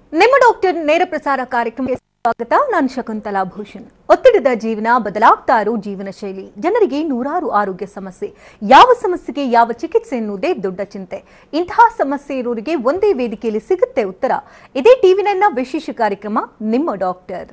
ನಿಮ್ಮ ಡಾಕ್ಟರ್ ನೇರ ಪ್ರಸಾರ ಕಾರ್ಯಕ್ರಮಕ್ಕೆ ಸ್ವಾಗತ. ನಾನು ಶಕುಂತಲಾ ಭೂಷಣ್. ಒತ್ತಡದ ಜೀವನ, ಬದಲಾಗ್ತಾ ಇರೋ ಜೀವನ ಶೈಲಿ, ಜನರಿಗೆ ನೂರಾರು ಆರೋಗ್ಯ ಸಮಸ್ಯೆ. ಯಾವ ಸಮಸ್ಯೆಗೆ ಯಾವ ಚಿಕಿತ್ಸೆ ಎನ್ನುವುದೇ ದೊಡ್ಡ ಚಿಂತೆ. ಇಂತಹ ಸಮಸ್ಯೆ ಇರೋರಿಗೆ ಒಂದೇ ವೇದಿಕೆಯಲ್ಲಿ ಸಿಗುತ್ತೆ ಉತ್ತರ. ಇದೇ ಟಿವಿ9ನ ವಿಶೇಷ ಕಾರ್ಯಕ್ರಮ ನಿಮ್ಮ ಡಾಕ್ಟರ್.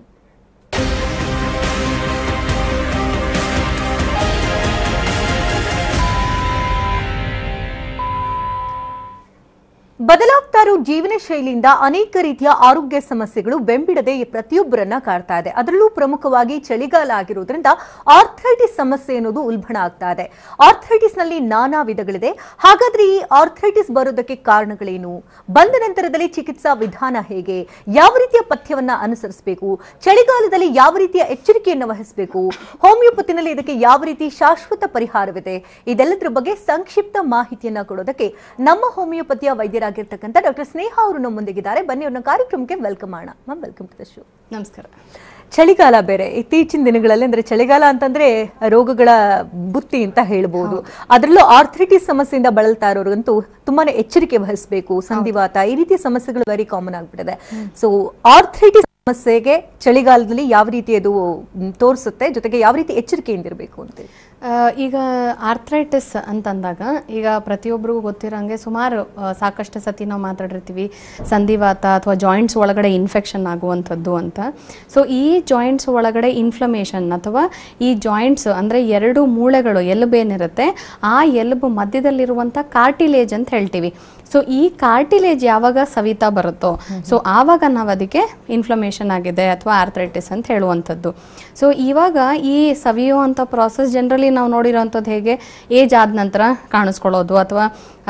ಬದಲಾಗ್ತಾ ಇರೋ ಜೀವನ ಶೈಲಿಯಿಂದ ಅನೇಕ ರೀತಿಯ ಆರೋಗ್ಯ ಸಮಸ್ಯೆಗಳು ಬೆಂಬಿಡದೆ ಪ್ರತಿಯೊಬ್ಬರನ್ನ ಕಾಡ್ತಾ ಇದೆ. ಅದರಲ್ಲೂ ಪ್ರಮುಖವಾಗಿ ಚಳಿಗಾಲ ಆಗಿರೋದ್ರಿಂದ ಆರ್ಥ್ರೈಟಿಸ್ ಸಮಸ್ಯೆ ಅನ್ನೋದು ಉಲ್ಬಣ ಆಗ್ತಾ ಇದೆ. ಆರ್ಥ್ರೈಟಿಸ್ ನಲ್ಲಿ ನಾನಾ ವಿಧಗಳಿದೆ. ಹಾಗಾದ್ರೆ ಈ ಆರ್ಥ್ರೈಟಿಸ್ ಬರೋದಕ್ಕೆ ಕಾರಣಗಳೇನು? ಬಂದ ನಂತರದಲ್ಲಿ ಚಿಕಿತ್ಸಾ ವಿಧಾನ ಹೇಗೆ? ಯಾವ ರೀತಿಯ ಪಥ್ಯವನ್ನ ಅನುಸರಿಸಬೇಕು? ಚಳಿಗಾಲದಲ್ಲಿ ಯಾವ ರೀತಿಯ ಎಚ್ಚರಿಕೆಯನ್ನು ವಹಿಸಬೇಕು? ಹೋಮಿಯೋಪತಿನಲ್ಲಿ ಇದಕ್ಕೆ ಯಾವ ರೀತಿ ಶಾಶ್ವತ ಪರಿಹಾರವಿದೆ? ಇದೆಲ್ಲದರ ಬಗ್ಗೆ ಸಂಕ್ಷಿಪ್ತ ಮಾಹಿತಿಯನ್ನ ಕೊಡೋದಕ್ಕೆ ನಮ್ಮ ಹೋಮಿಯೋಪತಿಯ ವೈದ್ಯರಾಗಿರ್ತಕ್ಕಂಥ ಡಾಕ್ಟರ್ ಸ್ನೇಹಾ ಅವರು ನಮ್ಮ ಮುಂದಿದ್ದಾರೆ. ಬನ್ನಿ ಅವ್ರನ್ನ ಕಾರ್ಯಕ್ರಮಕ್ಕೆ ವೆಲ್ಕಮ್ ಮಾಡೋಣ. Ma'am, welcome to the show. ನಮಸ್ಕಾರ. ಚಳಿಗಾಲ ಬೇರೆ ಇತ್ತೀಚಿನ ದಿನಗಳಲ್ಲಿ, ಅಂದ್ರೆ ಚಳಿಗಾಲ ಅಂತಂದ್ರೆ ರೋಗಗಳ ಬುತ್ತಿ ಅಂತ ಹೇಳ್ಬೋದು. ಅದರಲ್ಲೂ ಆರ್ಥ್ರೈಟಿಸ್ ಸಮಸ್ಯೆಯಿಂದ ಬಳಲ್ತಾ ಇರೋರಿಗಂತೂ ತುಂಬಾನೇ ಎಚ್ಚರಿಕೆ ವಹಿಸಬೇಕು. ಸಂಧಿವಾತ ಈ ರೀತಿಯ ಸಮಸ್ಯೆಗಳು ವೆರಿ ಕಾಮನ್ ಆಗ್ಬಿಟ್ಟಿದೆ. ಸೊ ಆರ್ಥ್ರೈಟಿಸ್ ಸಮಸ್ಯೆಗೆ ಚಳಿಗಾಲದಲ್ಲಿ ಯಾವ ರೀತಿ ಅದು ತೋರಿಸುತ್ತೆ, ಜೊತೆಗೆ ಯಾವ ರೀತಿ ಎಚ್ಚರಿಕೆಯಿಂದಿರಬೇಕು ಅಂತ? ಈಗ ಆರ್ಥ್ರೈಟಿಸ್ ಅಂತಂದಾಗ ಈಗ ಪ್ರತಿಯೊಬ್ಬರಿಗೂ ಗೊತ್ತಿರೋಂಗೆ ಸುಮಾರು ಸಾಕಷ್ಟು ಸತಿ ನಾವು ಮಾತಾಡಿರ್ತೀವಿ ಸಂಧಿವಾತ ಅಥವಾ ಜಾಯಿಂಟ್ಸ್ ಒಳಗಡೆ ಇನ್ಫೆಕ್ಷನ್ ಆಗುವಂಥದ್ದು ಅಂತ. ಸೊ ಈ ಜಾಯಿಂಟ್ಸ್ ಒಳಗಡೆ ಇನ್ಫ್ಲಮೇಷನ್ ಅಥವಾ ಈ ಜಾಯಿಂಟ್ಸ್ ಅಂದರೆ ಎರಡು ಮೂಳೆಗಳು ಎಲುಬೇನಿರುತ್ತೆ, ಆ ಎಲುಬು ಮಧ್ಯದಲ್ಲಿರುವಂಥ ಕಾರ್ಟಿಲೇಜ್ ಅಂತ ಹೇಳ್ತೀವಿ. ಸೊ ಈ ಕಾರ್ಟಿಲೇಜ್ ಯಾವಾಗ ಸವಿತಾ ಬರುತ್ತೋ ಸೊ ಆವಾಗ ನಾವು ಅದಕ್ಕೆ ಇನ್ಫ್ಲಮೇಷನ್ ಆಗಿದೆ ಅಥವಾ ಆರ್ಥ್ರೈಟಿಸ್ ಅಂತ ಹೇಳುವಂಥದ್ದು. ಸೊ ಇವಾಗ ಈ ಸವಿಯುವಂಥ ಪ್ರಾಸೆಸ್ ಜನರಲಿ ನಾವು ನೋಡಿರೋಂಥದ್ದು ಹೇಗೆ ಏಜ್ ಆದ ನಂತರ ಕಾಣಿಸ್ಕೊಳ್ಳೋದು ಅಥವಾ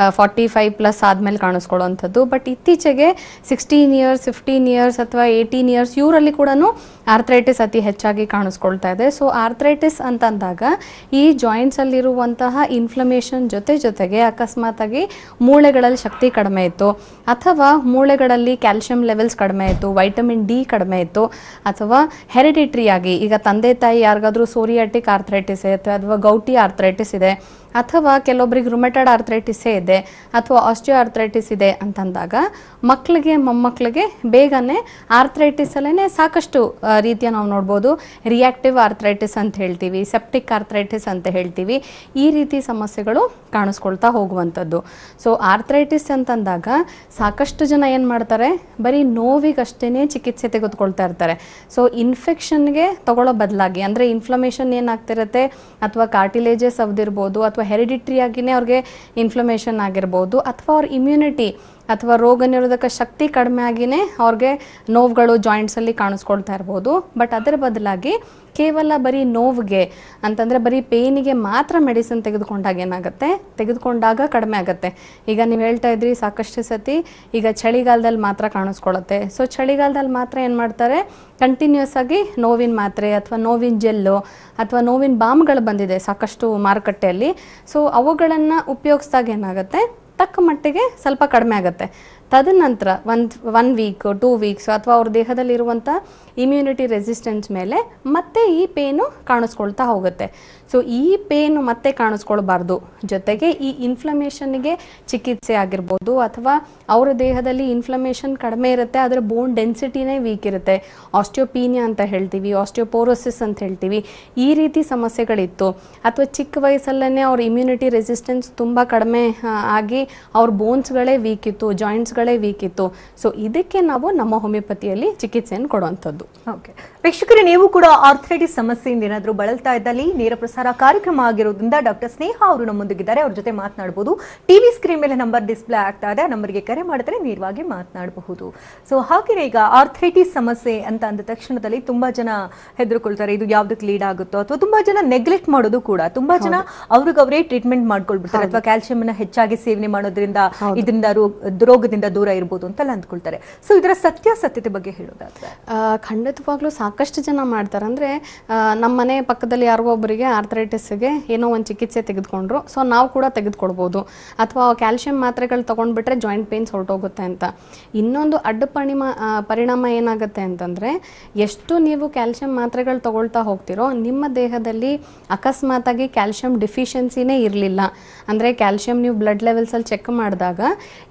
45+ ಆದಮೇಲೆ ಕಾಣಿಸ್ಕೊಳ್ಳೋವಂಥದ್ದು. ಬಟ್ ಇತ್ತೀಚೆಗೆ 16 ಇಯರ್ಸ್ 15 ಇಯರ್ಸ್ ಅಥವಾ 18 ಇಯರ್ಸ್ ಇವರಲ್ಲಿ ಕೂಡ ಆರ್ಥ್ರೈಟಿಸ್ ಅತಿ ಹೆಚ್ಚಾಗಿ ಕಾಣಿಸ್ಕೊಳ್ತಾ ಇದೆ. ಸೊ ಆರ್ಥ್ರೈಟಿಸ್ ಅಂತಂದಾಗ ಈ ಜಾಯಿಂಟ್ಸಲ್ಲಿರುವಂತಹ ಇನ್ಫ್ಲಮೇಷನ್ ಜೊತೆಗೆ ಅಕಸ್ಮಾತಾಗಿ ಮೂಳೆಗಳಲ್ಲಿ ಶಕ್ತಿ ಕಡಿಮೆ ಇತ್ತು ಅಥವಾ ಮೂಳೆಗಳಲ್ಲಿ ಕ್ಯಾಲ್ಸಿಯಂ ಲೆವೆಲ್ಸ್ ಕಡಿಮೆ ಇತ್ತು, ವೈಟಮಿನ್ ಡಿ ಕಡಿಮೆ ಇತ್ತು, ಅಥವಾ ಹೆರಿಡಿಟ್ರಿ ಆಗಿ ಈಗ ತಂದೆ ತಾಯಿ ಯಾರಿಗಾದ್ರೂ ಸೋರಿಯಾಟಿಕ್ ಆರ್ಥ್ರೈಟಿಸ್ ಇದೆ ಅಥವಾ ಗೌಟಿ ಆರ್ಥ್ರೈಟಿಸ್ ಇದೆ ಅಥವಾ ಕೆಲವೊಬ್ಬರಿಗೆ ರುಮೆಟಾಯ್ಡ್ ಆರ್ಥ್ರೈಟಿಸೇ ಇದೆ ಅಥವಾ ಆಸ್ಟಿಯೋ ಆರ್ಥ್ರೈಟಿಸ್ ಇದೆ ಅಂತಂದಾಗ ಮಕ್ಕಳಿಗೆ ಮೊಮ್ಮಕ್ಕಳಿಗೆ ಬೇಗನೆ ಆರ್ಥ್ರೈಟಿಸಲ್ಲೇ ಸಾಕಷ್ಟು ರೀತಿಯ ನಾವು ನೋಡ್ಬೋದು. ರಿಯಾಕ್ಟಿವ್ ಆರ್ಥ್ರೈಟಿಸ್ ಅಂತ ಹೇಳ್ತೀವಿ, ಸೆಪ್ಟಿಕ್ ಆರ್ಥ್ರೈಟಿಸ್ ಅಂತ ಹೇಳ್ತೀವಿ. ಈ ರೀತಿ ಸಮಸ್ಯೆಗಳು ಕಾಣಿಸ್ಕೊಳ್ತಾ ಹೋಗುವಂಥದ್ದು. ಸೊ ಆರ್ಥ್ರೈಟಿಸ್ ಅಂತಂದಾಗ ಸಾಕಷ್ಟು ಜನ ಏನು ಮಾಡ್ತಾರೆ, ಬರೀ ನೋವಿಗಷ್ಟೇ ಚಿಕಿತ್ಸೆ ತೆಗೆದುಕೊಳ್ತಾ ಇರ್ತಾರೆ. ಸೊ ಇನ್ಫೆಕ್ಷನ್ಗೆ ತಗೊಳ್ಳೋ ಬದಲಾಗಿ ಅಂದರೆ ಇನ್ಫ್ಲಮೇಷನ್ ಏನಾಗ್ತಿರುತ್ತೆ ಅಥವಾ ಕಾರ್ಟಿಲೇಜಸ್ ಅವದಿರ್ಬೋದು ಅಥವಾ ಹೆರಿಡಿಟ್ರಿ ಆಗಿನೇ ಅವ್ರಿಗೆ ಇನ್ಫ್ಲಮೇಷನ್ ಆಗಿರ್ಬೋದು ಅಥವಾ ಅವ್ರ ಇಮ್ಯುನಿಟಿ ಅಥವಾ ರೋಗ ನಿರೋಧಕ ಶಕ್ತಿ ಕಡಿಮೆ ಆಗಿನೇ ಅವ್ರಿಗೆ ನೋವುಗಳು ಜಾಯಿಂಟ್ಸಲ್ಲಿ ಕಾಣಿಸ್ಕೊಳ್ತಾ ಇರ್ಬೋದು. ಬಟ್ ಅದರ ಬದಲಾಗಿ ಕೇವಲ ಬರೀ ನೋವಿಗೆ ಅಂತಂದರೆ ಬರೀ ಪೇನಿಗೆ ಮಾತ್ರ ಮೆಡಿಸಿನ್ ತೆಗೆದುಕೊಂಡಾಗ ಕಡಿಮೆ ಆಗುತ್ತೆ. ಈಗ ನೀವು ಹೇಳ್ತಾ ಇದ್ರಿ ಸಾಕಷ್ಟು ಸತಿ ಈಗ ಚಳಿಗಾಲದಲ್ಲಿ ಮಾತ್ರ ಕಾಣಿಸ್ಕೊಳ್ಳುತ್ತೆ. ಸೊ ಚಳಿಗಾಲದಲ್ಲಿ ಮಾತ್ರ ಏನು ಮಾಡ್ತಾರೆ, ಕಂಟಿನ್ಯೂಸ್ ಆಗಿ ನೋವಿನ ಮಾತ್ರೆ ಅಥವಾ ನೋವಿನ ಜೆಲ್ಲು ಅಥವಾ ನೋವಿನ ಬಾಮ್ಗಳು ಬಂದಿದೆ ಸಾಕಷ್ಟು ಮಾರುಕಟ್ಟೆಯಲ್ಲಿ. ಸೊ ಅವುಗಳನ್ನು ಉಪಯೋಗಿಸಿದಾಗ ಏನಾಗುತ್ತೆ, ತಕ್ಕ ಮಟ್ಟಿಗೆ ಸ್ವಲ್ಪ ಕಡಿಮೆ ಆಗುತ್ತೆ. ತದನಂತರ ಒನ್ ವೀಕ್ 2 ವೀಕ್ಸ್ ಅಥವಾ ಅವ್ರ ದೇಹದಲ್ಲಿರುವಂಥ ಇಮ್ಯುನಿಟಿ ರೆಸಿಸ್ಟೆನ್ಸ್ ಮೇಲೆ ಮತ್ತೆ ಈ ಪೇನು ಕಾಣಿಸ್ಕೊಳ್ತಾ ಹೋಗುತ್ತೆ. ಸೊ ಈ ಪೇನು ಮತ್ತೆ ಕಾಣಿಸ್ಕೊಳ್ಬಾರ್ದು. ಜೊತೆಗೆ ಈ ಇನ್ಫ್ಲಮೇಷನ್ಗೆ ಚಿಕಿತ್ಸೆ ಆಗಿರ್ಬೋದು ಅಥವಾ ಅವರ ದೇಹದಲ್ಲಿ ಇನ್ಫ್ಲಮೇಷನ್ ಕಡಿಮೆ ಇರುತ್ತೆ, ಅದರ ಬೋನ್ ಡೆನ್ಸಿಟಿನೇ ವೀಕ್ ಇರುತ್ತೆ, ಆಸ್ಟಿಯೋಪೀನಿಯಾ ಅಂತ ಹೇಳ್ತೀವಿ, ಆಸ್ಟಿಯೋಪೋರೋಸಿಸ್ ಅಂತ ಹೇಳ್ತೀವಿ. ಈ ರೀತಿ ಸಮಸ್ಯೆಗಳಿತ್ತು ಅಥವಾ ಚಿಕ್ಕ ವಯಸ್ಸಲ್ಲೇ ಅವ್ರ ಇಮ್ಯುನಿಟಿ ರೆಸಿಸ್ಟೆನ್ಸ್ ತುಂಬ ಕಡಿಮೆ ಆಗಿ ಅವ್ರ ಬೋನ್ಸ್ಗಳೇ ವೀಕ್ ಇತ್ತು, ಜಾಯಿಂಟ್ಸ್ಗಳೇ ವೀಕ್ ಇತ್ತು. ಸೊ ಇದಕ್ಕೆ ನಾವು ನಮ್ಮ ಹೋಮಿಯೋಪತಿಯಲ್ಲಿ ಚಿಕಿತ್ಸೆಯನ್ನು ಕೊಡುವಂಥದ್ದು. ಓಕೆ ವೀಕ್ಷಕರೇ, ನೀವು ಕೂಡ ಆರ್ಥ್ರೈಟಿಸ್ ಸಮಸ್ಯೆಯಿಂದ ಏನಾದರೂ ಬಳಲ್ತಾ ಇದ್ದಲ್ಲಿ ನೇರ ಪ್ರಸಾರ ಕಾರ್ಯಕ್ರಮ ಆಗಿರೋದ್ರಿಂದ ಡಾಕ್ಟರ್ ಸ್ನೇಹಾ ಅವರು ನಮ್ಮೊಂದಿಗಿದ್ದಾರೆ. ಅವ್ರ ಜೊತೆ ಮಾತನಾಡಬಹುದು. ಟಿವಿ ಸ್ಕ್ರೀನ್ ಮೇಲೆ ನಂಬರ್ ಡಿಸ್ಪ್ಲೇ ಆಗ್ತಾ ಇದೆ, ನಂಬರ್ಗೆ ಕರೆ ಮಾಡಿದ್ರೆ ನೇರವಾಗಿ ಮಾತನಾಡಬಹುದು. ಸೊ ಹಾಗೆಯೇ ಈಗ ಆರ್ಥ್ರೈಟಿಸ್ ಸಮಸ್ಯೆ ಅಂತ ಅಂದ ತಕ್ಷಣದಲ್ಲಿ ತುಂಬಾ ಜನ ಹೆದರ್ಕೊಳ್ತಾರೆ, ಇದು ಯಾವ್ದಕ್ಕೆ ಲೀಡ್ ಆಗುತ್ತೋ ಅಥವಾ ತುಂಬಾ ಜನ ನೆಗ್ಲೆಕ್ಟ್ ಮಾಡೋದು ಕೂಡ. ತುಂಬಾ ಜನ ಅವ್ರಿಗವರೇ ಟ್ರೀಟ್ಮೆಂಟ್ ಮಾಡ್ಕೊಳ್ಬಿಡ್ತಾರೆ ಅಥವಾ ಕ್ಯಾಲ್ಸಿಯಂ ಅನ್ನ ಹೆಚ್ಚಾಗಿ ಸೇವನೆ ಮಾಡೋದ್ರಿಂದ ಇದರಿಂದ ರೋಗದಿಂದ ದೂರ ಇರ್ಬೋದು ಅಂತೆಲ್ಲ ಅಂದ್ಕೊಳ್ತಾರೆ. ಸೊ ಇದರ ಸತ್ಯಾಸತ್ಯತೆ ಬಗ್ಗೆ ಹೇಳೋದಾದ್ರೆ ಖಂಡಿತವಾಗ್ಲೂ ಸಾಕಷ್ಟು ಜನ ಮಾಡ್ತಾರೆ. ಅಂದರೆ ನಮ್ಮ ಮನೆ ಪಕ್ಕದಲ್ಲಿ ಯಾರಿಗೋ ಒಬ್ಬರಿಗೆ ಆರ್ಥರೈಟಿಸ್ಗೆ ಏನೋ ಒಂದು ಚಿಕಿತ್ಸೆ ತೆಗೆದುಕೊಂಡ್ರು, ಸೊ ನಾವು ಕೂಡ ತೆಗೆದುಕೊಳ್ಬೋದು. ಅಥವಾ ಕ್ಯಾಲ್ಶಿಯಂ ಮಾತ್ರೆಗಳು ತೊಗೊಂಡ್ಬಿಟ್ರೆ ಜಾಯಿಂಟ್ ಪೇನ್ಸ್ ಹೊರಟೋಗುತ್ತೆ ಅಂತ. ಇನ್ನೊಂದು ಅಡ್ಡ ಪರಿಣಾಮ ಏನಾಗುತ್ತೆ ಅಂತಂದರೆ, ಎಷ್ಟು ನೀವು ಕ್ಯಾಲ್ಶಿಯಂ ಮಾತ್ರೆಗಳು ತೊಗೊಳ್ತಾ ಹೋಗ್ತಿರೋ ನಿಮ್ಮ ದೇಹದಲ್ಲಿ ಅಕಸ್ಮಾತಾಗಿ ಕ್ಯಾಲ್ಶಿಯಂ ಡಿಫಿಷಿಯನ್ಸಿನೇ ಇರಲಿಲ್ಲ ಅಂದರೆ ಕ್ಯಾಲ್ಶಿಯಂ ನೀವು ಬ್ಲಡ್ ಲೆವೆಲ್ಸಲ್ಲಿ ಚೆಕ್ ಮಾಡಿದಾಗ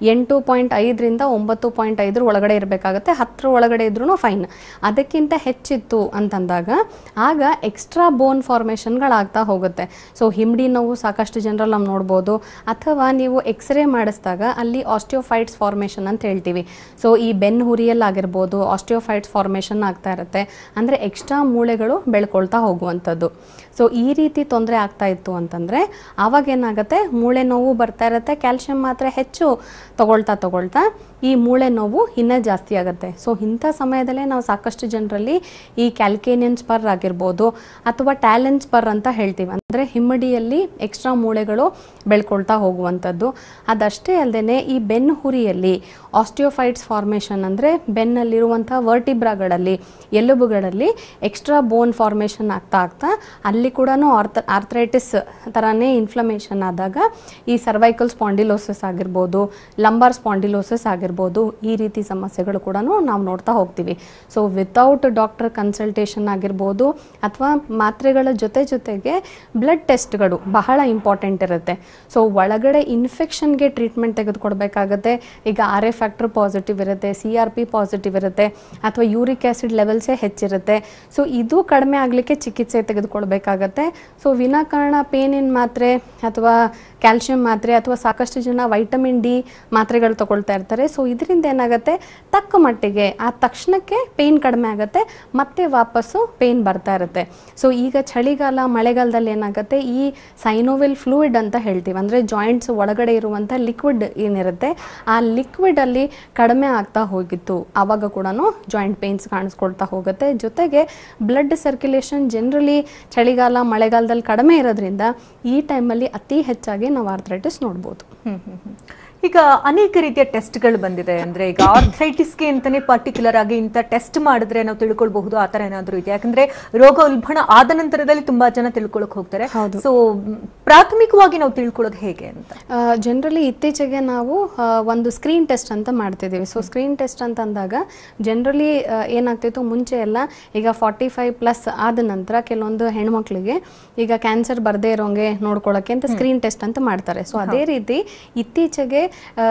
8.5ರಿಂದ 9.5 ಒಳಗಡೆ ಇರಬೇಕಾಗುತ್ತೆ, 10 ಒಳಗಡೆ ಇದ್ರೂ ಫೈನ್. ಅದಕ್ಕಿಂತ ಹೆಚ್ಚಿತ್ತು ಅಂತಂದಾಗ ಆಗ ಎಕ್ಸ್ಟ್ರಾ ಬೋನ್ ಫಾರ್ಮೇಷನ್ಗಳಾಗ್ತಾ ಹೋಗುತ್ತೆ. ಸೊ ಹಿಮ್ಡಿ ನೋವು ಸಾಕಷ್ಟು ಜನರಲ್ಲಿ ನಾವು ನೋಡ್ಬೋದು. ಅಥವಾ ನೀವು ಎಕ್ಸ್ರೇ ಮಾಡಿಸಿದಾಗ ಅಲ್ಲಿ ಆಸ್ಟಿಯೋಫೈಟ್ಸ್ ಫಾರ್ಮೇಷನ್ ಅಂತ ಹೇಳ್ತೀವಿ. ಸೊ ಈ ಬೆನ್ನು ಹುರಿಯಲ್ಲಾಗಿರ್ಬೋದು ಆಸ್ಟಿಯೋಫೈಟ್ಸ್ ಫಾರ್ಮೇಷನ್ ಆಗ್ತಾ ಇರುತ್ತೆ. ಅಂದರೆ ಎಕ್ಸ್ಟ್ರಾ ಮೂಳೆಗಳು ಬೆಳ್ಕೊಳ್ತಾ ಹೋಗುವಂಥದ್ದು. ಸೊ ಈ ರೀತಿ ತೊಂದರೆ ಆಗ್ತಾ ಇತ್ತು ಅಂತಂದರೆ ಆವಾಗ ಏನಾಗುತ್ತೆ, ಮೂಳೆ ನೋವು ಬರ್ತಾ ಇರುತ್ತೆ. ಕ್ಯಾಲ್ಶಿಯಂ ಮಾತ್ರೆ ಹೆಚ್ಚು ತಗೊಳ್ತಾ ಈ ಮೂಳೆ ನೋವು ಇನ್ನೂ ಜಾಸ್ತಿ ಆಗುತ್ತೆ. ಸೊ ಇಂಥ ಸಮಯದಲ್ಲೇ ನಾವು ಸಾಕಷ್ಟು ಜನರಲ್ಲಿ ಈ ಕ್ಯಾಲ್ಕೇನಿಯನ್ ಸ್ಪರ್ ಆಗಿರ್ಬೋದು ಅಥವಾ ಟ್ಯಾಲೆನ್ ಸ್ಪರ್ ಅಂತ ಹೇಳ್ತೀವಿ. ಅಂದರೆ ಹಿಮ್ಮಡಿಯಲ್ಲಿ ಎಕ್ಸ್ಟ್ರಾ ಮೂಳೆಗಳು ಬೆಳ್ಕೊಳ್ತಾ ಹೋಗುವಂಥದ್ದು. ಅದಷ್ಟೇ ಅಲ್ಲದೆ ಈ ಬೆನ್ನು ಹುರಿಯಲ್ಲಿ ಆಸ್ಟಿಯೋಫೈಟ್ಸ್ ಫಾರ್ಮೇಷನ್ ಅಂದರೆ ಬೆನ್ನಲ್ಲಿರುವಂಥ ವರ್ಟಿಬ್ರಾಗಳಲ್ಲಿ ಎಲುಬುಗಳಲ್ಲಿ ಎಕ್ಸ್ಟ್ರಾ ಬೋನ್ ಫಾರ್ಮೇಷನ್ ಆಗ್ತಾ ಅಲ್ಲಿ ಕೂಡ ಆರ್ಥರೈಟಿಸ್ ಥರನೇ ಇನ್ಫ್ಲಮೇಷನ್ ಆದಾಗ ಈ ಸರ್ವೈಕಲ್ ಸ್ಪಾಂಡಿಲೋಸಿಸ್ ಆಗಿರ್ಬೋದು, ಲಂಬಾರ್ ಸ್ಪಾಂಡಿಲೋಸಿಸ್ ಆಗಿರ್ಬೋದು, ಈ ರೀತಿ ಸಮಸ್ಯೆಗಳು ಕೂಡ ನಾವು ನೋಡ್ತಾ ಹೋಗ್ತೀವಿ. ಸೊ ವಿತೌಟ್ ಡಾಕ್ಟರ್ ಕನ್ಸಲ್ಟೇಷನ್ ಆಗಿರ್ಬೋದು ಅಥವಾ ಮಾತ್ರೆಗಳ ಜೊತೆಗೆ ಬ್ಲಡ್ ಟೆಸ್ಟ್ಗಳು ಬಹಳ ಇಂಪಾರ್ಟೆಂಟ್ ಇರುತ್ತೆ. ಸೊ ಒಳಗಡೆ ಇನ್ಫೆಕ್ಷನ್ಗೆ ಟ್ರೀಟ್ಮೆಂಟ್ ತೆಗೆದುಕೊಡ್ಬೇಕಾಗತ್ತೆ. ಈಗ RA ಫ್ಯಾಕ್ಟರ್ ಪಾಸಿಟಿವ್ ಇರುತ್ತೆ, CRP ಪಾಸಿಟಿವ್ ಇರುತ್ತೆ, ಅಥವಾ ಯೂರಿಕ್ ಆ್ಯಸಿಡ್ ಲೆವೆಲ್ಸೇ ಹೆಚ್ಚಿರುತ್ತೆ. ಸೊ ಇದು ಕಡಿಮೆ ಆಗಲಿಕ್ಕೆ ಚಿಕಿತ್ಸೆ ತೆಗೆದುಕೊಳ್ಬೇಕಾಗತ್ತೆ. ಸೊ ವಿನಾಕಾರಣ ಪೇನಿನ ಮಾತ್ರೆ ಅಥವಾ ಕ್ಯಾಲ್ಶಿಯಂ ಮಾತ್ರೆ ಅಥವಾ ಸಾಕಷ್ಟು ಜನ ವೈಟಮಿನ್ ಡಿ ಮಾತ್ರೆಗಳು ತಗೊಳ್ತಾ ಇರ್ತಾರೆ. ಸೊ ಇದರಿಂದ ಏನಾಗುತ್ತೆ, ತಕ್ಕ ಮಟ್ಟಿಗೆ ಆ ತಕ್ಷಣಕ್ಕೆ ಪೇನ್ ಕಡಿಮೆ ಆಗುತ್ತೆ, ಮತ್ತೆ ವಾಪಸ್ಸು ಪೇನ್ ಬರ್ತಾ ಇರುತ್ತೆ. ಸೊ ಈಗ ಚಳಿಗಾಲ ಮಳೆಗಾಲದಲ್ಲಿ ಏನಾಗುತ್ತೆ, ಈ ಸೈನೋವಿಲ್ ಫ್ಲೂಯಿಡ್ ಅಂತ ಹೇಳ್ತೀವಿ, ಅಂದರೆ ಜಾಯಿಂಟ್ಸ್ ಒಳಗಡೆ ಇರುವಂಥ ಲಿಕ್ವಿಡ್ ಏನಿರುತ್ತೆ ಆ ಲಿಕ್ವಿಡಲ್ಲಿ ಕಡಿಮೆ ಆಗ್ತಾ ಹೋಗಿತ್ತು, ಆವಾಗ ಕೂಡ ಜಾಯಿಂಟ್ ಪೇನ್ಸ್ ಕಾಣಿಸ್ಕೊಳ್ತಾ ಹೋಗುತ್ತೆ. ಜೊತೆಗೆ ಬ್ಲಡ್ ಸರ್ಕ್ಯುಲೇಷನ್ ಜನರಲಿ ಚಳಿಗಾಲ ಮಳೆಗಾಲದಲ್ಲಿ ಕಡಿಮೆ ಇರೋದ್ರಿಂದ ಈ ಟೈಮಲ್ಲಿ ಅತಿ ಹೆಚ್ಚಾಗಿ ನಾವು ಆರ್ಥರೈಟಿಸ್ ನೋಡ್ಬೋದು. ಈಗ ಅನೇಕ ರೀತಿಯ ಟೆಸ್ಟ್ಗಳು ಬಂದಿದೆ. ಅಂದ್ರೆ ಈಗ ಆರ್ಥರೈಟಿಸ್ಗೆ ಅಂತಾನೆ ಪರ್ಟಿಕ್ಯುಲರ್ ಆಗಿ ಇಂಥ ಟೆಸ್ಟ್ ಮಾಡಿದ್ರೆ ನಾವು ತಿಳ್ಕೊಳ್ಬಹುದು, ಆ ಥರ ಏನಾದರೂ ಇದೆ? ಯಾಕಂದ್ರೆ ರೋಗ ಉಲ್ಬಣ ಆದ ನಂತರದಲ್ಲಿ ತುಂಬಾ ಜನ ತಿಳ್ಕೊಳಕ್ ಹೋಗ್ತಾರೆ. ಸೊ ಪ್ರಾಥಮಿಕವಾಗಿ ನಾವು ತಿಳ್ಕೊಳ್ಳೋದು ಹೇಗೆ ಅಂತ? ಜನರಲಿ ಇತ್ತೀಚೆಗೆ ನಾವು ಒಂದು ಸ್ಕ್ರೀನ್ ಟೆಸ್ಟ್ ಅಂತ ಮಾಡ್ತಿದ್ದೀವಿ. ಸೊ ಸ್ಕ್ರೀನ್ ಟೆಸ್ಟ್ ಅಂತ ಅಂದಾಗ ಜನರಲಿ ಏನಾಗ್ತಿತ್ತು, ಮುಂಚೆ ಎಲ್ಲ ಈಗ 45+ ಆದ ನಂತರ ಕೆಲವೊಂದು ಹೆಣ್ಮಕ್ಳಿಗೆ ಈಗ ಕ್ಯಾನ್ಸರ್ ಬರದೇ ಇರೋಂಗೆ ನೋಡ್ಕೊಳ್ಳೋಕೆ ಅಂತ ಸ್ಕ್ರೀನ್ ಟೆಸ್ಟ್ ಅಂತ ಮಾಡ್ತಾರೆ. ಸೊ ಅದೇ ರೀತಿ ಇತ್ತೀಚೆಗೆ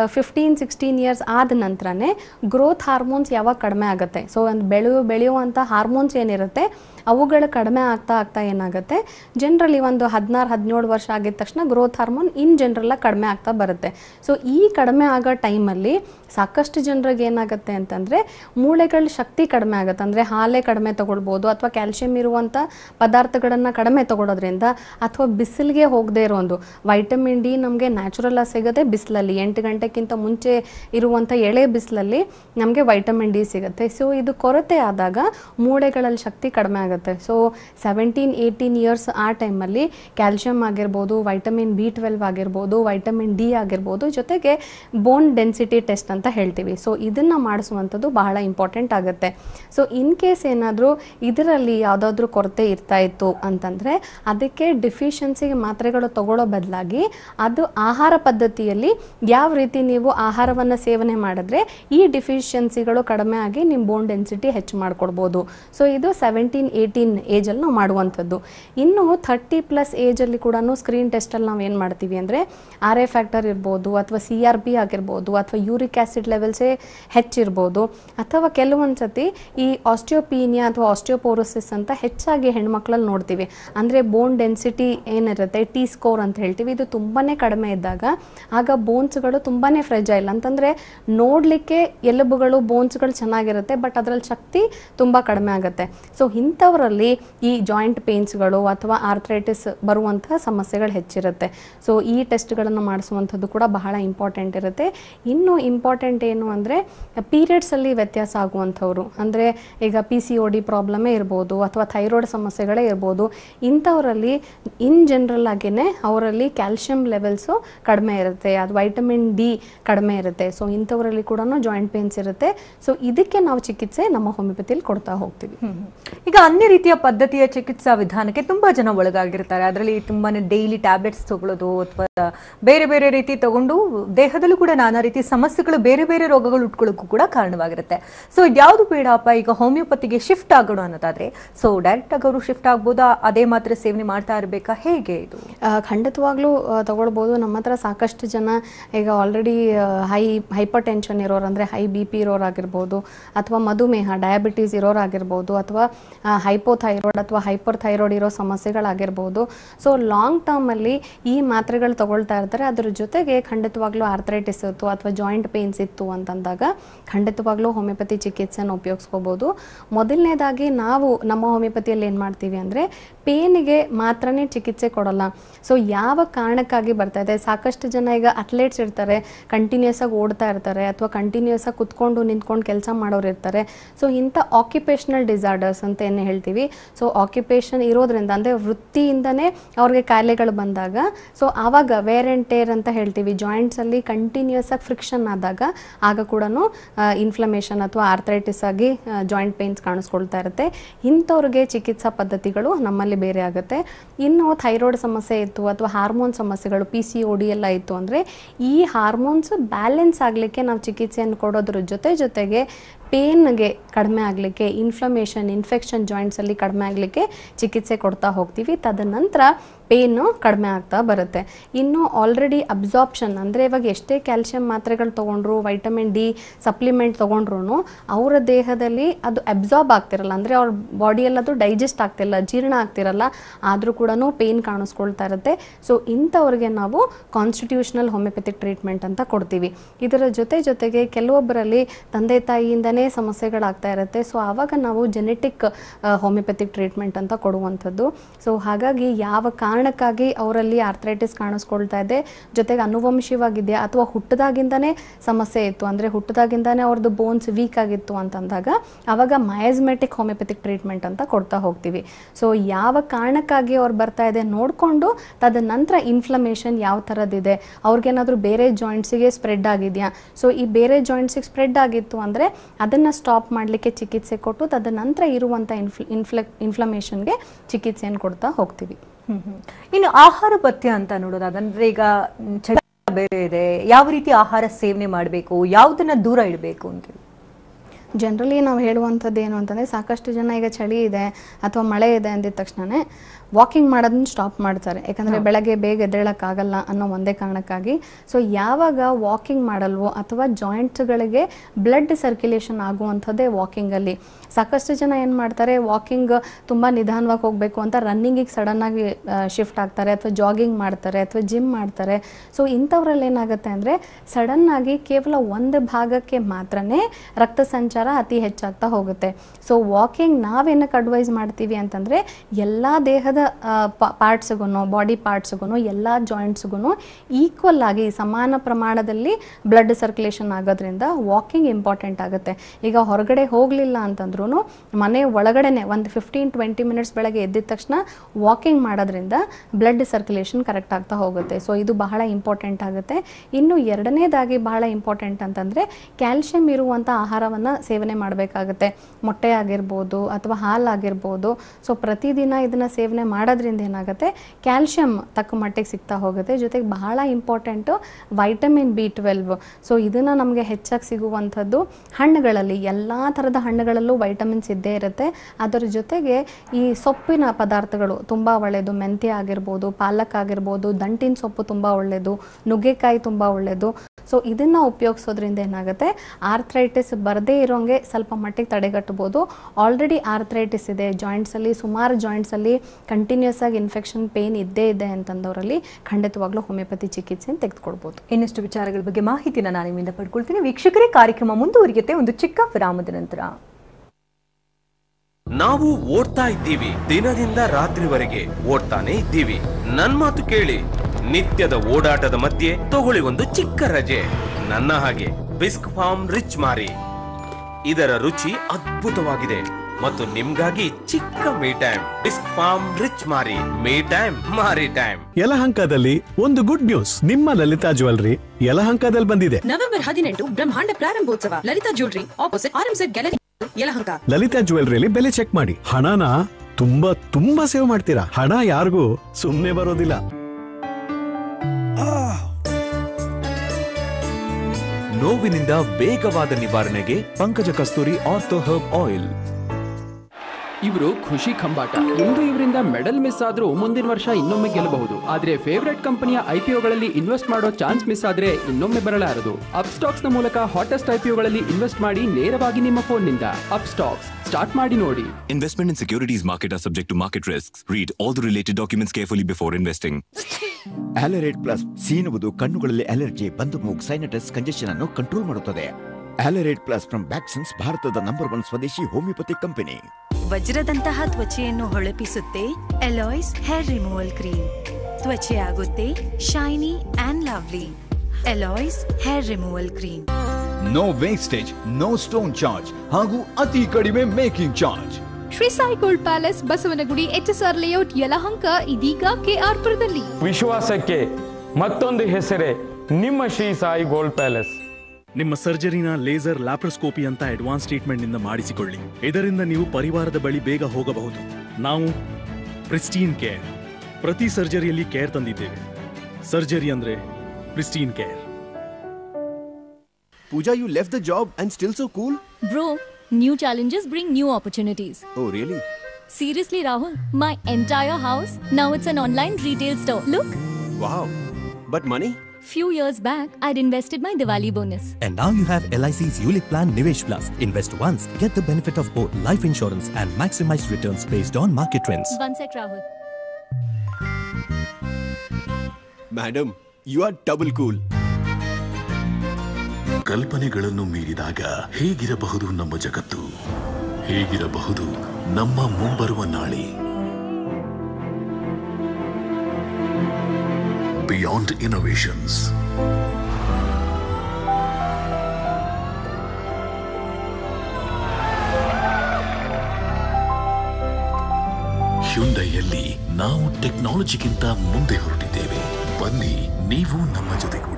15-16 ಇಯರ್ಸ್ ಆದ ನಂತರನೇ ಗ್ರೋತ್ ಹಾರ್ಮೋನ್ಸ್ ಯಾವಾಗ ಕಡಿಮೆ ಆಗುತ್ತೆ, ಸೊ ಒಂದು ಬೆಳೆಯುವಂಥ ಹಾರ್ಮೋನ್ಸ್ ಏನಿರುತ್ತೆ ಅವುಗಳು ಕಡಿಮೆ ಆಗ್ತಾ ಏನಾಗುತ್ತೆ, ಜನರಲಿ ಒಂದು 16-17 ವರ್ಷ ಆಗಿದ ತಕ್ಷಣ ಗ್ರೋತ್ ಹಾರ್ಮೋನ್ ಇನ್ ಜನರಲ್ಲ ಕಡಿಮೆ ಆಗ್ತಾ ಬರುತ್ತೆ. ಸೊ ಈ ಕಡಿಮೆ ಆಗೋ ಟೈಮಲ್ಲಿ ಸಾಕಷ್ಟು ಜನರಿಗೆ ಏನಾಗುತ್ತೆ ಅಂತಂದರೆ ಮೂಳೆಗಳ ಶಕ್ತಿ ಕಡಿಮೆ ಆಗುತ್ತೆ. ಅಂದರೆ ಹಾಲೇ ಕಡಿಮೆ ತೊಗೊಳ್ಬೋದು, ಅಥವಾ ಕ್ಯಾಲ್ಶಿಯಂ ಇರುವಂಥ ಪದಾರ್ಥಗಳನ್ನು ಕಡಿಮೆ ತೊಗೊಳೋದ್ರಿಂದ, ಅಥವಾ ಬಿಸಿಲಿಗೆ ಹೋಗದೆ ಇರೋ ಒಂದು ವೈಟಮಿನ್ ಡಿ ನಮಗೆ ನ್ಯಾಚುರಲ್ ಆಗಿ ಸಿಗುತ್ತೆ ಬಿಸಿಲಲ್ಲಿ. 8 ಗಂಟೆಗಿಂತ ಮುಂಚೆ ಇರುವಂಥ ಎಳೆ ಬಿಸಿಲಲ್ಲಿ ನಮಗೆ ವೈಟಮಿನ್ ಡಿ ಸಿಗುತ್ತೆ. ಸೊ ಇದು ಕೊರತೆ ಆದಾಗ ಮೂಳೆಗಳಲ್ಲಿ ಶಕ್ತಿ ಕಡಿಮೆ ಆಗುತ್ತೆ. ಸೊ 17-18 ಇಯರ್ಸ್ ಆ ಟೈಮಲ್ಲಿ ಕ್ಯಾಲ್ಶಿಯಂ ಆಗಿರ್ಬೋದು, ವೈಟಮಿನ್ B12 ಆಗಿರ್ಬೋದು, ವೈಟಮಿನ್ ಡಿ ಆಗಿರ್ಬೋದು, ಜೊತೆಗೆ ಬೋನ್ ಡೆನ್ಸಿಟಿ ಟೆಸ್ಟ್ ಅಂತ ಹೇಳ್ತೀವಿ. ಸೊ ಇದನ್ನು ಮಾಡಿಸುವಂಥದ್ದು ಬಹಳ ಇಂಪಾರ್ಟೆಂಟ್ ಆಗುತ್ತೆ. ಸೊ ಇನ್ ಕೇಸ್ ಏನಾದರೂ ಇದರಲ್ಲಿ ಯಾವುದಾದ್ರೂ ಕೊರತೆ ಇರ್ತಾ ಇತ್ತು ಅಂತಂದರೆ ಅದಕ್ಕೆ ಡಿಫಿಷಿಯನ್ಸಿಗೆ ಮಾತ್ರೆಗಳು ತಗೊಳ್ಳೋ ಬದಲಾಗಿ ಅದು ಆಹಾರ ಪದ್ಧತಿಯಲ್ಲಿ ಯಾವ ರೀತಿ ನೀವು ಆಹಾರವನ್ನು ಸೇವನೆ ಮಾಡಿದ್ರೆ ಈ ಡಿಫಿಷಿಯನ್ಸಿಗಳು ಕಡಿಮೆ ಆಗಿ ನಿಮ್ಮ ಬೋನ್ ಡೆನ್ಸಿಟಿ ಹೆಚ್ಚು ಮಾಡ್ಕೊಡ್ಬೋದು. ಸೊ ಇದು 17-18 ಏಜಲ್ಲಿ ನಾವು ಮಾಡುವಂಥದ್ದು. ಇನ್ನು 30+ ಏಜಲ್ಲಿ ಕೂಡ ಸ್ಕ್ರೀನ್ ಟೆಸ್ಟಲ್ಲಿ ನಾವು ಏನು ಮಾಡ್ತೀವಿ ಅಂದರೆ RA ಫ್ಯಾಕ್ಟರ್ ಇರ್ಬೋದು, ಅಥವಾ CRP ಆಗಿರ್ಬೋದು, ಅಥವಾ ಯೂರಿಕ್ ಆ್ಯಸಿಡ್ ಲೆವೆಲ್ಸೇ ಹೆಚ್ಚಿರ್ಬೋದು, ಅಥವಾ ಕೆಲವೊಂದು ಸತಿ ಈ ಆಸ್ಟಿಯೋಪೀನಿಯಾ ಅಥವಾ ಆಸ್ಟಿಯೋಪೋರೋಸಿಸ್ ಅಂತ ಹೆಚ್ಚಾಗಿ ಹೆಣ್ಮಕ್ಳಲ್ಲಿ ನೋಡ್ತೀವಿ. ಅಂದರೆ ಬೋನ್ ಡೆನ್ಸಿಟಿ ಏನಿರುತ್ತೆ T ಸ್ಕೋರ್ ಅಂತ ಹೇಳ್ತೀವಿ, ಇದು ತುಂಬಾ ಕಡಿಮೆ ಇದ್ದಾಗ ಆಗ ಬೋನ್ಸ್ಗಳು ತುಂಬಾ ಫ್ರೆಜೈಲ್, ಅಂತಂದರೆ ನೋಡಲಿಕ್ಕೆ ಎಲುಬುಗಳು ಬೋನ್ಸ್ಗಳು ಚೆನ್ನಾಗಿರುತ್ತೆ, ಬಟ್ ಅದರಲ್ಲಿ ಶಕ್ತಿ ತುಂಬ ಕಡಿಮೆ ಆಗುತ್ತೆ. ಸೊ ಇಂಥವ್ರು ಇಂಥವರಲ್ಲಿ ಈ ಜಾಯಿಂಟ್ ಪೇನ್ಸ್ಗಳು ಅಥವಾ ಆರ್ಥ್ರೈಟಿಸ್ ಬರುವಂತಹ ಸಮಸ್ಯೆಗಳು ಹೆಚ್ಚಿರುತ್ತೆ. ಸೊ ಈ ಟೆಸ್ಟ್ಗಳನ್ನು ಮಾಡಿಸುವಂಥದ್ದು ಕೂಡ ಬಹಳ ಇಂಪಾರ್ಟೆಂಟ್ ಇರುತ್ತೆ. ಇನ್ನು ಇಂಪಾರ್ಟೆಂಟ್ ಏನು ಅಂದರೆ ಪೀರಿಯಡ್ಸಲ್ಲಿ ವ್ಯತ್ಯಾಸ ಆಗುವಂಥವ್ರು, ಅಂದರೆ ಈಗ PCOD ಪ್ರಾಬ್ಲಮೇ ಇರ್ಬೋದು ಅಥವಾ ಥೈರಾಯ್ಡ್ ಸಮಸ್ಯೆಗಳೇ ಇರ್ಬೋದು. ಇಂಥವರಲ್ಲಿ ಇನ್ ಜನರಲ್ ಆಗಿಯೇ ಅವರಲ್ಲಿ ಕ್ಯಾಲ್ಶಿಯಂ ಲೆವೆಲ್ಸು ಕಡಿಮೆ ಇರುತ್ತೆ, ಅದು ವೈಟಮಿನ್ ಡಿ ಕಡಿಮೆ ಇರುತ್ತೆ. ಸೊ ಇಂಥವರಲ್ಲಿ ಕೂಡ ಜಾಯಿಂಟ್ ಪೇನ್ಸ್ ಇರುತ್ತೆ. ಸೊ ಇದಕ್ಕೆ ನಾವು ಚಿಕಿತ್ಸೆ ನಮ್ಮ ಹೋಮಿಯೋಪತಿಯಲ್ಲಿ ಕೊಡ್ತಾ ಹೋಗ್ತೀವಿ. ಈಗ ಅನ್ಯ ರೀತಿಯ ಪದ್ಧತಿಯ ಚಿಕಿತ್ಸಾ ವಿಧಾನಕ್ಕೆ ತುಂಬಾ ಜನ ಒಳಗಾಗಿರ್ತಾರೆ. ಅದರಲ್ಲಿ ತುಂಬಾನೇ ಡೈಲಿ ಟ್ಯಾಬ್ಲೆಟ್ಸ್ ತಗೊಳ್ಳೋದು ಅಥವಾ ಬೇರೆ ಬೇರೆ ರೀತಿ ತಗೊಂಡು ದೇಹದಲ್ಲೂ ಕೂಡ ನಾನಾ ರೀತಿ ಸಮಸ್ಯೆಗಳು, ಬೇರೆ ಬೇರೆ ರೋಗಗಳು ಉಟ್ಕೊಳ್ಳೋಕ್ಕೂ ಕೂಡ ಕಾರಣವಾಗಿರುತ್ತೆ. ಸೊ ಇದ್ಯಾವುದು ಬೇಡಪ್ಪ, ಈಗ ಹೋಮಿಯೋಪತಿಗೆ ಶಿಫ್ಟ್ ಆಗೋಣ ಅನ್ನೋದಾದ್ರೆ ಸೊ ಡೈರೆಕ್ಟ್ ಆಗಿ ಅವರು ಶಿಫ್ಟ್ ಆಗ್ಬೋದಾ, ಅದೇ ಮಾತ್ರ ಸೇವನೆ ಮಾಡ್ತಾ ಇರಬೇಕಾ, ಹೇಗೆ ಇದು? ಖಂಡಿತವಾಗ್ಲೂ ತಗೊಳ್ಬೋದು. ನಮ್ಮ ಹತ್ರ ಸಾಕಷ್ಟು ಜನ ಈಗ ಆಲ್ರೆಡಿ ಹೈಪರ್ ಟೆನ್ಷನ್ ಇರೋರು, ಅಂದರೆ ಹೈ BP ಇರೋರಾಗಿರ್ಬೋದು, ಅಥವಾ ಮಧುಮೇಹ ಡಯಾಬಿಟೀಸ್ ಇರೋರಾಗಿರ್ಬೋದು, ಅಥವಾ ಹೈಪೋಥೈರಾಯ್ಡ್ ಅಥವಾ ಹೈಪರ್ ಥೈರಾಯ್ಡ್ ಇರೋ ಸಮಸ್ಯೆಗಳಾಗಿರ್ಬೋದು. ಸೊ ಲಾಂಗ್ ಟರ್ಮಲ್ಲಿ ಈ ಮಾತ್ರೆಗಳು ತಗೊಳ್ತಾ ಇರ್ತಾರೆ. ಅದ್ರ ಜೊತೆಗೆ ಖಂಡಿತವಾಗ್ಲೂ ಆರ್ಥ್ರೈಟಿಸ್ ಇತ್ತು ಅಥವಾ ಜಾಯಿಂಟ್ ಪೇನ್ಸ್ ಇತ್ತು ಅಂತಂದಾಗ ಖಂಡಿತವಾಗ್ಲೂ ಹೋಮಿಯೋಪತಿ ಚಿಕಿತ್ಸೆಯನ್ನು ಉಪಯೋಗಿಸ್ಕೋಬೋದು. ಮೊದಲನೇದಾಗಿ ನಾವು ನಮ್ಮ ಹೋಮಿಯೋಪತಿಯಲ್ಲಿ ಏನು ಮಾಡ್ತೀವಿ ಅಂದರೆ ಪೇನಿಗೆ ಮಾತ್ರನೇ ಚಿಕಿತ್ಸೆ ಕೊಡಲ್ಲ. ಸೊ ಯಾವ ಕಾರಣಕ್ಕಾಗಿ ಬರ್ತಾ ಇದೆ, ಸಾಕಷ್ಟು ಜನ ಈಗ ಅಥ್ಲೇಟ್ಸ್ ಇರ್ತಾರೆ, ಕಂಟಿನ್ಯೂಸ್ ಆಗಿ ಓಡ್ತಾ ಇರ್ತಾರೆ ಅಥವಾ ಕಂಟಿನ್ಯೂಸ್ ಆಗಿ ಕುತ್ಕೊಂಡು ನಿಂತ್ಕೊಂಡು ಕೆಲಸ ಮಾಡೋರು ಇರ್ತಾರೆ. ಸೊ ಇಂಥ ಆಕ್ಯುಪೇಷನಲ್ ಡಿಸಾರ್ಡರ್ಸ್ ಅಂತ ಏನು ಹೇಳ್ತೀವಿ, ಸೊ ಆಕ್ಯುಪೇಷನ್ ಇರೋದ್ರಿಂದ ಅಂದರೆ ವೃತ್ತಿಯಿಂದನೇ ಅವ್ರಿಗೆ ಕಾಯಿಲೆಗಳು ಬಂದಾಗ ಸೊ ಆವಾಗ ವೇರ್ ಆ್ಯಂಡ್ ಟೇರ್ ಅಂತ ಹೇಳ್ತೀವಿ, ಜಾಯಿಂಟ್ಸಲ್ಲಿ ಕಂಟಿನ್ಯೂಸ್ ಆಗಿ ಫ್ರಿಕ್ಷನ್ ಆದಾಗ ಆಗ ಕೂಡ ಇನ್ಫ್ಲಮೇಷನ್ ಅಥವಾ ಆರ್ಥ್ರೈಟಿಸ್ ಆಗಿ ಜಾಯಿಂಟ್ ಪೇನ್ಸ್ ಕಾಣಿಸ್ಕೊಳ್ತಾ ಇರುತ್ತೆ. ಇಂಥವ್ರಿಗೆ ಚಿಕಿತ್ಸಾ ಪದ್ಧತಿಗಳು ನಮ್ಮಲ್ಲಿ ಬೇರೆ ಆಗುತ್ತೆ. ಇನ್ನು ಥೈರಾಯ್ಡ್ ಸಮಸ್ಯೆ ಇತ್ತು ಅಥವಾ ಹಾರ್ಮೋನ್ ಸಮಸ್ಯೆಗಳು PCOD ಎಲ್ಲ ಇತ್ತು ಅಂದರೆ ಈ ಹಾರ್ಮೋನ್ಸ್ ಬ್ಯಾಲೆನ್ಸ್ ಆಗಲಿಕ್ಕೆ ನಾವು ಚಿಕಿತ್ಸೆಯನ್ನು ಕೊಡೋದ್ರ ಜೊತೆಗೆ ಪೇನ್ಗೆ ಕಡಿಮೆ ಆಗಲಿಕ್ಕೆ, ಇನ್ಫೆಕ್ಷನ್ ಜಾಯಿಂಟ್ಸಲ್ಲಿ ಕಡಿಮೆ ಆಗಲಿಕ್ಕೆ ಚಿಕಿತ್ಸೆ ಕೊಡ್ತಾ ಹೋಗ್ತೀವಿ. ತದನಂತರ ಪೇನು ಕಡಿಮೆ ಆಗ್ತಾ ಬರುತ್ತೆ. ಇನ್ನು ಆಲ್ರೆಡಿ ಅಬ್ಸಾರ್ಪ್ಷನ್ ಅಂದರೆ ಇವಾಗ ಎಷ್ಟೇ ಕ್ಯಾಲ್ಶಿಯಂ ಮಾತ್ರೆಗಳು ತೊಗೊಂಡ್ರು, ವೈಟಮಿನ್ ಡಿ ಸಪ್ಲಿಮೆಂಟ್ ತೊಗೊಂಡ್ರು ಅವರ ದೇಹದಲ್ಲಿ ಅದು ಅಬ್ಸಾರ್ಬ್ ಆಗ್ತಿರಲ್ಲ, ಅಂದರೆ ಅವ್ರ ಬಾಡಿಯಲ್ಲಿ ಅದು ಡೈಜೆಸ್ಟ್ ಆಗ್ತಿಲ್ಲ, ಜೀರ್ಣ ಆಗ್ತಿರಲ್ಲ, ಆದರೂ ಕೂಡ ಪೇನ್ ಕಾಣಿಸ್ಕೊಳ್ತಾ ಇರುತ್ತೆ. ಸೊ ಇಂಥವ್ರಿಗೆ ನಾವು ಕಾನ್ಸ್ಟಿಟ್ಯೂಷನಲ್ ಹೋಮಿಯೋಪತಿಕ್ ಟ್ರೀಟ್ಮೆಂಟ್ ಅಂತ ಕೊಡ್ತೀವಿ. ಇದರ ಜೊತೆಗೆ ಕೆಲವೊಬ್ಬರಲ್ಲಿ ತಂದೆ ತಾಯಿಯಿಂದನೇ ಸಮಸ್ಯೆಗಳಾಗ್ತಾ ಇರುತ್ತೆ. ಸೊ ಆವಾಗ ನಾವು ಜೆನೆಟಿಕ್ ಹೋಮಿಯೋಪತಿಕ್ ಟ್ರೀಟ್ಮೆಂಟ್ ಅಂತ ಕೊಡುವಂಥದ್ದು. ಸೊ ಹಾಗಾಗಿ ಯಾವ ಕಾರಣಕ್ಕಾಗಿ ಅವರಲ್ಲಿ ಆರ್ಥ್ರೈಟಿಸ್ ಕಾಣಿಸ್ಕೊಳ್ತಾ ಇದೆ, ಜೊತೆಗೆ ಅನುವಂಶಿವಾಗಿದೆಯಾ ಅಥವಾ ಹುಟ್ಟದಾಗಿಂದನೇ ಸಮಸ್ಯೆ ಇತ್ತು, ಅಂದರೆ ಹುಟ್ಟದಾಗಿಂದನೇ ಅವ್ರದ್ದು ಬೋನ್ಸ್ ವೀಕ್ ಆಗಿತ್ತು ಅಂತಂದಾಗ ಆವಾಗ ಮಯಾಸ್ಮೆಟಿಕ್ ಹೋಮಿಯೋಪತಿಕ್ ಟ್ರೀಟ್ಮೆಂಟ್ ಅಂತ ಕೊಡ್ತಾ ಹೋಗ್ತೀವಿ. ಸೊ ಯಾವ ಕಾರಣಕ್ಕಾಗಿ ಅವ್ರು ಬರ್ತಾ ಇದೆ ನೋಡಿಕೊಂಡು ತದನಂತರ ಇನ್ಫ್ಲಮೇಷನ್ ಯಾವ ಥರದ್ದಿದೆ, ಅವ್ರಿಗೇನಾದರೂ ಬೇರೆ ಜಾಯಿಂಟ್ಸಿಗೆ ಸ್ಪ್ರೆಡ್ ಆಗಿದೆಯಾ, ಸೊ ಈ ಬೇರೆ ಜಾಯಿಂಟ್ಸಿಗೆ ಸ್ಪ್ರೆಡ್ ಆಗಿತ್ತು ಅಂದರೆ ಅದನ್ನು ಸ್ಟಾಪ್ ಮಾಡಲಿಕ್ಕೆ ಚಿಕಿತ್ಸೆ ಕೊಟ್ಟು ತದನಂತರ ಇರುವಂಥ ಇನ್ಫ್ಲಮೇಷನ್ಗೆ ಚಿಕಿತ್ಸೆಯನ್ನು ಕೊಡ್ತಾ ಹೋಗ್ತೀವಿ. ಇನ್ನು ಆಹಾರ ಪಥ್ಯ ಅಂತ ನೋಡೋದಾದ್ರೆ ಈಗ ಚಳಿ ಬೇರೆ ಇದೆ, ಯಾವ ರೀತಿ ಆಹಾರ ಸೇವನೆ ಮಾಡಬೇಕು, ಯಾವುದನ್ನ ದೂರ ಇಡಬೇಕು ಅಂತೇಳಿ ಜನರಲಿ ನಾವು ಹೇಳುವಂಥದ್ದು ಏನು ಅಂತಂದರೆ ಸಾಕಷ್ಟು ಜನ ಈಗ ಚಳಿ ಇದೆ ಅಥವಾ ಮಳೆ ಇದೆ ಅಂದಿದ ತಕ್ಷಣವೇ ವಾಕಿಂಗ್ ಮಾಡೋದನ್ನ ಸ್ಟಾಪ್ ಮಾಡ್ತಾರೆ, ಯಾಕಂದರೆ ಬೆಳಗ್ಗೆ ಬೇಗ ಎದ್ದೇಳಕ್ಕಾಗಲ್ಲ ಅನ್ನೋ ಒಂದೇ ಕಾರಣಕ್ಕಾಗಿ. ಸೊ ಯಾವಾಗ ವಾಕಿಂಗ್ ಮಾಡಲ್ವೋ ಅಥವಾ ಜಾಯಿಂಟ್ಸ್ಗಳಿಗೆ ಬ್ಲಡ್ ಸರ್ಕ್ಯುಲೇಷನ್ ಆಗುವಂಥದ್ದೇ ವಾಕಿಂಗಲ್ಲಿ. ಸಾಕಷ್ಟು ಜನ ಏನು ಮಾಡ್ತಾರೆ, ವಾಕಿಂಗ್ ತುಂಬ ನಿಧಾನವಾಗಿ ಹೋಗಬೇಕು ಅಂತ ರನ್ನಿಂಗಿಗೆ ಸಡನ್ನಾಗಿ ಶಿಫ್ಟ್ ಆಗ್ತಾರೆ ಅಥವಾ ಜಾಗಿಂಗ್ ಮಾಡ್ತಾರೆ ಅಥವಾ ಜಿಮ್ ಮಾಡ್ತಾರೆ. ಸೊ ಇಂಥವ್ರಲ್ಲಿ ಏನಾಗುತ್ತೆ ಅಂದರೆ ಸಡನ್ನಾಗಿ ಕೇವಲ ಒಂದು ಭಾಗಕ್ಕೆ ಮಾತ್ರನೇ ರಕ್ತ ಸಂಚಾರ ಅತಿ ಹೆಚ್ಚಾಗ್ತಾ ಹೋಗುತ್ತೆ. ಸೊ ವಾಕಿಂಗ್ ನಾವೇನಕ್ಕೆ ಅಡ್ವೈಸ್ ಮಾಡ್ತೀವಿ ಅಂತಂದರೆ ಎಲ್ಲ ದೇಹದ ಪಾರ್ಟ್ಸ್ಗೂ, ಬಾಡಿ ಪಾರ್ಟ್ಸ್ಗೂ, ಎಲ್ಲ ಜಾಯಿಂಟ್ಸ್ಗೂ ಈಕ್ವಲ್ ಆಗಿ ಸಮಾನ ಪ್ರಮಾಣದಲ್ಲಿ ಬ್ಲಡ್ ಸರ್ಕ್ಯುಲೇಷನ್ ಆಗೋದ್ರಿಂದ ವಾಕಿಂಗ್ ಇಂಪಾರ್ಟೆಂಟ್ ಆಗುತ್ತೆ. ಈಗ ಹೊರಗಡೆ ಹೋಗಲಿಲ್ಲ ಅಂತಂದ್ರೂ ಮನೆ ಒಳಗಡೆನೆ ಒಂದು 15-20 ಮಿನಿಟ್ಸ್ ಬೆಳಗ್ಗೆ ಎದ್ದಿದ ತಕ್ಷಣ ವಾಕಿಂಗ್ ಮಾಡೋದ್ರಿಂದ ಬ್ಲಡ್ ಸರ್ಕ್ಯುಲೇಷನ್ ಕರೆಕ್ಟ್ ಆಗ್ತಾ ಹೋಗುತ್ತೆ. ಸೊ ಇದು ಬಹಳ ಇಂಪಾರ್ಟೆಂಟ್ ಆಗುತ್ತೆ. ಇನ್ನು ಎರಡನೇದಾಗಿ ಬಹಳ ಇಂಪಾರ್ಟೆಂಟ್ ಅಂತಂದರೆ ಕ್ಯಾಲ್ಶಿಯಂ ಇರುವಂಥ ಆಹಾರವನ್ನು ಸೇವನೆ ಮಾಡಬೇಕಾಗುತ್ತೆ. ಮೊಟ್ಟೆ ಆಗಿರ್ಬೋದು ಅಥವಾ ಹಾಲಾಗಿರ್ಬೋದು. ಸೊ ಪ್ರತಿದಿನ ಇದನ್ನು ಸೇವನೆ ಮಾಡೋದ್ರಿಂದ ಏನಾಗುತ್ತೆ, ಕ್ಯಾಲ್ಶಿಯಂ ತಕ್ಕ ಮಟ್ಟಿಗೆ ಸಿಗ್ತಾ ಹೋಗುತ್ತೆ. ಜೊತೆಗೆ ಬಹಳ ಇಂಪಾರ್ಟೆಂಟು ವೈಟಮಿನ್ B12. ಸೊ ಇದನ್ನು ನಮಗೆ ಹೆಚ್ಚಾಗಿ ಸಿಗುವಂಥದ್ದು ಹಣ್ಣುಗಳಲ್ಲಿ, ಎಲ್ಲ ಥರದ ಹಣ್ಣುಗಳಲ್ಲೂ ವೈಟಮಿನ್ಸ್ ಇದ್ದೇ ಇರುತ್ತೆ. ಅದರ ಜೊತೆಗೆ ಈ ಸೊಪ್ಪಿನ ಪದಾರ್ಥಗಳು ತುಂಬ ಒಳ್ಳೆಯದು, ಮೆಂತ್ಯ ಆಗಿರ್ಬೋದು, ಪಾಲಕ್ ಆಗಿರ್ಬೋದು, ದಂಟಿನ ಸೊಪ್ಪು ತುಂಬ ಒಳ್ಳೆಯದು, ನುಗ್ಗೆಕಾಯಿ ತುಂಬ ಒಳ್ಳೆಯದು. ಸೊ ಇದನ್ನು ಉಪಯೋಗಿಸೋದ್ರಿಂದ ಏನಾಗುತ್ತೆ, ಆರ್ಥ್ರೈಟಿಸ್ ಬರದೇ ಇರೋಂಗೆ ಸ್ವಲ್ಪ ಮಟ್ಟಿಗೆ ತಡೆಗಟ್ಟಬಹುದು. ಆಲ್ರೆಡಿ ಆರ್ಥ್ರೈಟಿಸ್ ಇದೆ ಜಾಯಿಂಟ್ಸಲ್ಲಿ, ಸುಮಾರು ಜಾಯಿಂಟ್ಸಲ್ಲಿ ಕಂಟಿನ್ಯೂಸ್ ಆಗಿ ಇನ್ಫೆಕ್ಷನ್ ಪೇನ್ ಇದ್ದೇ ಇದೆ ಅಂತಂದವರಲ್ಲಿ ಖಂಡಿತವಾಗ್ಲೂ ಹೋಮಿಯೋಪತಿ ಚಿಕಿತ್ಸೆಯನ್ನು ತೆಗೆದುಕೊಳ್ಬೋದು. ಇನ್ನಷ್ಟು ವಿಚಾರಗಳ ಬಗ್ಗೆ ಮಾಹಿತಿನ ನಾನು ನಿಮ್ಮಿಂದ ಪಡ್ಕೊಳ್ತೀನಿ. ವೀಕ್ಷಕರೇ, ಕಾರ್ಯಕ್ರಮ ಮುಂದುವರಿಯುತ್ತೆ ಒಂದು ಚಿಕ್ಕ ವಿರಾಮದ ನಂತರ. ನಾವು ಓಡ್ತಾ ಇದ್ದೀವಿ, ದಿನದಿಂದ ರಾತ್ರಿವರೆಗೆ ಓಡ್ತಾನೆ ಇದ್ದೀವಿ. ನನ್ ಮಾತು ಕೇಳಿ, ನಿತ್ಯದ ಓಡಾಟದ ಮಧ್ಯೆ ತಗೊಳ್ಳಿ ಒಂದು ಚಿಕ್ಕ ರಜೆ. ನನ್ನ ಹಾಗೆ ಬಿಸ್ಕ್ ಫಾರ್ಮ್ ರಿಚ್ ಮಾರಿ. ಇದರ ರುಚಿ ಅದ್ಭುತವಾಗಿದೆ ಮತ್ತು ನಿಮ್ಗಾಗಿ ಚಿಕ್ಕ me time. Bisk Farm rich Marie, me time Marie time. ಯಲಹಂಕದಲ್ಲಿ ಒಂದು ಗುಡ್ ನ್ಯೂಸ್, ನಿಮ್ಮ ಲಲಿತಾ ಜ್ಯುವೆಲರಿ ಯಲಹಂಕದಲ್ಲಿ ಬಂದಿದೆ. ನವೆಂಬರ್ 18 ಬ್ರಹ್ಮಾಂಡ ಪ್ರಾರಂಭೋತ್ಸವ. Lalitha jewellery opposite RMZ gallery, Yelahanka. Lalitha ಜ್ಯುವೆಲರಿಯಲ್ಲಿ ಬೆಲೆ ಚೆಕ್ ಮಾಡಿ. ಹಣನ ತುಂಬಾ ಸೇವ್ ಮಾಡ್ತೀರಾ. ಹಣ ಯಾರಿಗೂ ಸುಮ್ನೆ ಬರೋದಿಲ್ಲ. ನೋವಿನಿಂದ ವೇಗವಾದ ನಿವಾರಣೆಗೆ Pankaja Kasturi ortho herb oil. ಇವರು ಖುಷಿ ಖಂಬಾಟ. ಇಂದು ಇವರಿಂದ ಮೆಡಲ್ ಮಿಸ್ ಆದ್ರೂ ಮುಂದಿನ ವರ್ಷ ಇನ್ನೊಮ್ಮೆ ಗೆಲ್ಲಬಹುದು. ಆದ್ರೆ ಫೇವರೇಟ್ ಕಂಪನಿಯ IPOಗಳಲ್ಲಿ ಇನ್ವೆಸ್ಟ್ ಮಾಡೋ ಚಾನ್ಸ್ ಮಿಸ್ ಆದ್ರೆ ಇನ್ನೊಮ್ಮೆ ಬರಲಾರದು. ಅಪ್ಸ್ಟಾಕ್ಸ್ ನ ಮೂಲಕ ಹಾಟೆಸ್ಟ್ IPOಗಳಲ್ಲಿ ಇನ್ವೆಸ್ಟ್ ಮಾಡಿ ನೇರವಾಗಿ ನಿಮ್ಮ ಫೋನ್ ನಿಂದ. ಅಪ್ಸ್ಟಾಕ್ಸ್ ಸ್ಟಾರ್ಟ್ ಮಾಡಿ ನೋಡಿ. Investment in securities market are subject to market risks. Read all the related documents carefully before investing. Allerate plus ಸೀನುವುದು ಕಣ್ಣುಗಳಲ್ಲಿ ಅಲರ್ಜಿ, ಬಂದು ಮೂಗು, ಸೈನಟಸ್, ಕಂಜೆಷನ್ ಅನ್ನು ಕಂಟ್ರೋಲ್ ಮಾಡುತ್ತದೆ. ಅಲರೇಟ್ ಪ್ಲಸ್ ಫ್ರಮ್ ವ್ಯಾಕ್ಸಿನ್ಸ್, ಭಾರತದ ನಂಬರ್ 1 ಸ್ವದೇಶಿ ಹೋಮಿಯೋಪತಿ ಕಂಪನಿ. ವಜ್ರದಂತಹ ತ್ವಚೆಯನ್ನು ಹೊಳಪಿಸುತ್ತೆ ಎಲಾಯ್ಸ್ ಹೇರ್ ರಿಮೂವಲ್ ಕ್ರೀಮ್. ತ್ವಚೆ ಆಗುತ್ತೆ ಶೈನಿ ಅಂಡ್ ಲವ್ಲಿ. ಎಲಾಯ್ಸ್ hair removal cream. No wastage, no stone charge ಹಾಗೂ ಅತಿ ಕಡಿಮೆ making charge. Shri Sai gold palace, Basavanagudi, HSR layout, Yelahanka. ಇದೀಗ KR ಪುರದಲ್ಲಿ. ವಿಶ್ವಾಸಕ್ಕೆ ಮತ್ತೊಂದು ಹೆಸರೇ ನಿಮ್ಮ ಶ್ರೀ ಸಾಯಿ ಗೋಲ್ಡ್ ಪ್ಯಾಲೇಸ್. ನಿಮ್ಮ ಸರ್ಜರಿನ ಲೇಸರ್ ಲ್ಯಾಪ್ರೋಸ್ಕೋಪಿ ಅಂತ ಅಡ್ವಾನ್ಸ್ ಟ್ರೀಟ್ಮೆಂಟ್ ನಿಂದ ಮಾಡಿಸಿಕೊಳ್ಳಿ. ಇದರಿಂದ ನೀವು ಪರಿವಾರದ ಬಳಿ ಬೇಗ ಹೋಗಬಹುದು. ನಾವು ಪ್ರಿಸ್ಟೀನ್ ಕೇರ್, ಪ್ರತಿ ಸರ್ಜರಿಯಲ್ಲಿ ಕೇರ್ ತಂದಿದ್ದೇವೆ. ಸರ್ಜರಿ ಅಂದ್ರೆ pristine care. Pooja, you left the job and still so cool? Bro, new challenges bring new opportunities. Oh, really? Seriously, Rahul, my entire house, now it's an online retail store. Look. Wow. But money? Few years back, I'd invested my Diwali bonus. And now you have LIC's ULIP plan Nivesh Plus. Invest once, get the benefit of both life insurance and maximized returns based on market trends. One sec, Rahul. Madam, you are double cool. ಕಲ್ಪನೆಗಳನ್ನು ಮೀರಿದಾಗ ಹೇಗಿರಬಹುದು ನಮ್ಮ ಜಗತ್ತು, ಹೇಗಿರಬಹುದು ನಮ್ಮ ಮುಂಬರುವ ನಾಳೆ. Beyond innovations. ಹ್ಯುಂಡೈಯಲ್ಲಿ ನಾವು ಟೆಕ್ನಾಲಜಿಗಿಂತ ಮುಂದೆ ಹೊರಟಿದ್ದೇವೆ. ಬನ್ನಿ, ನೀವು ನಮ್ಮ ಜೊತೆಗೂಡಿ.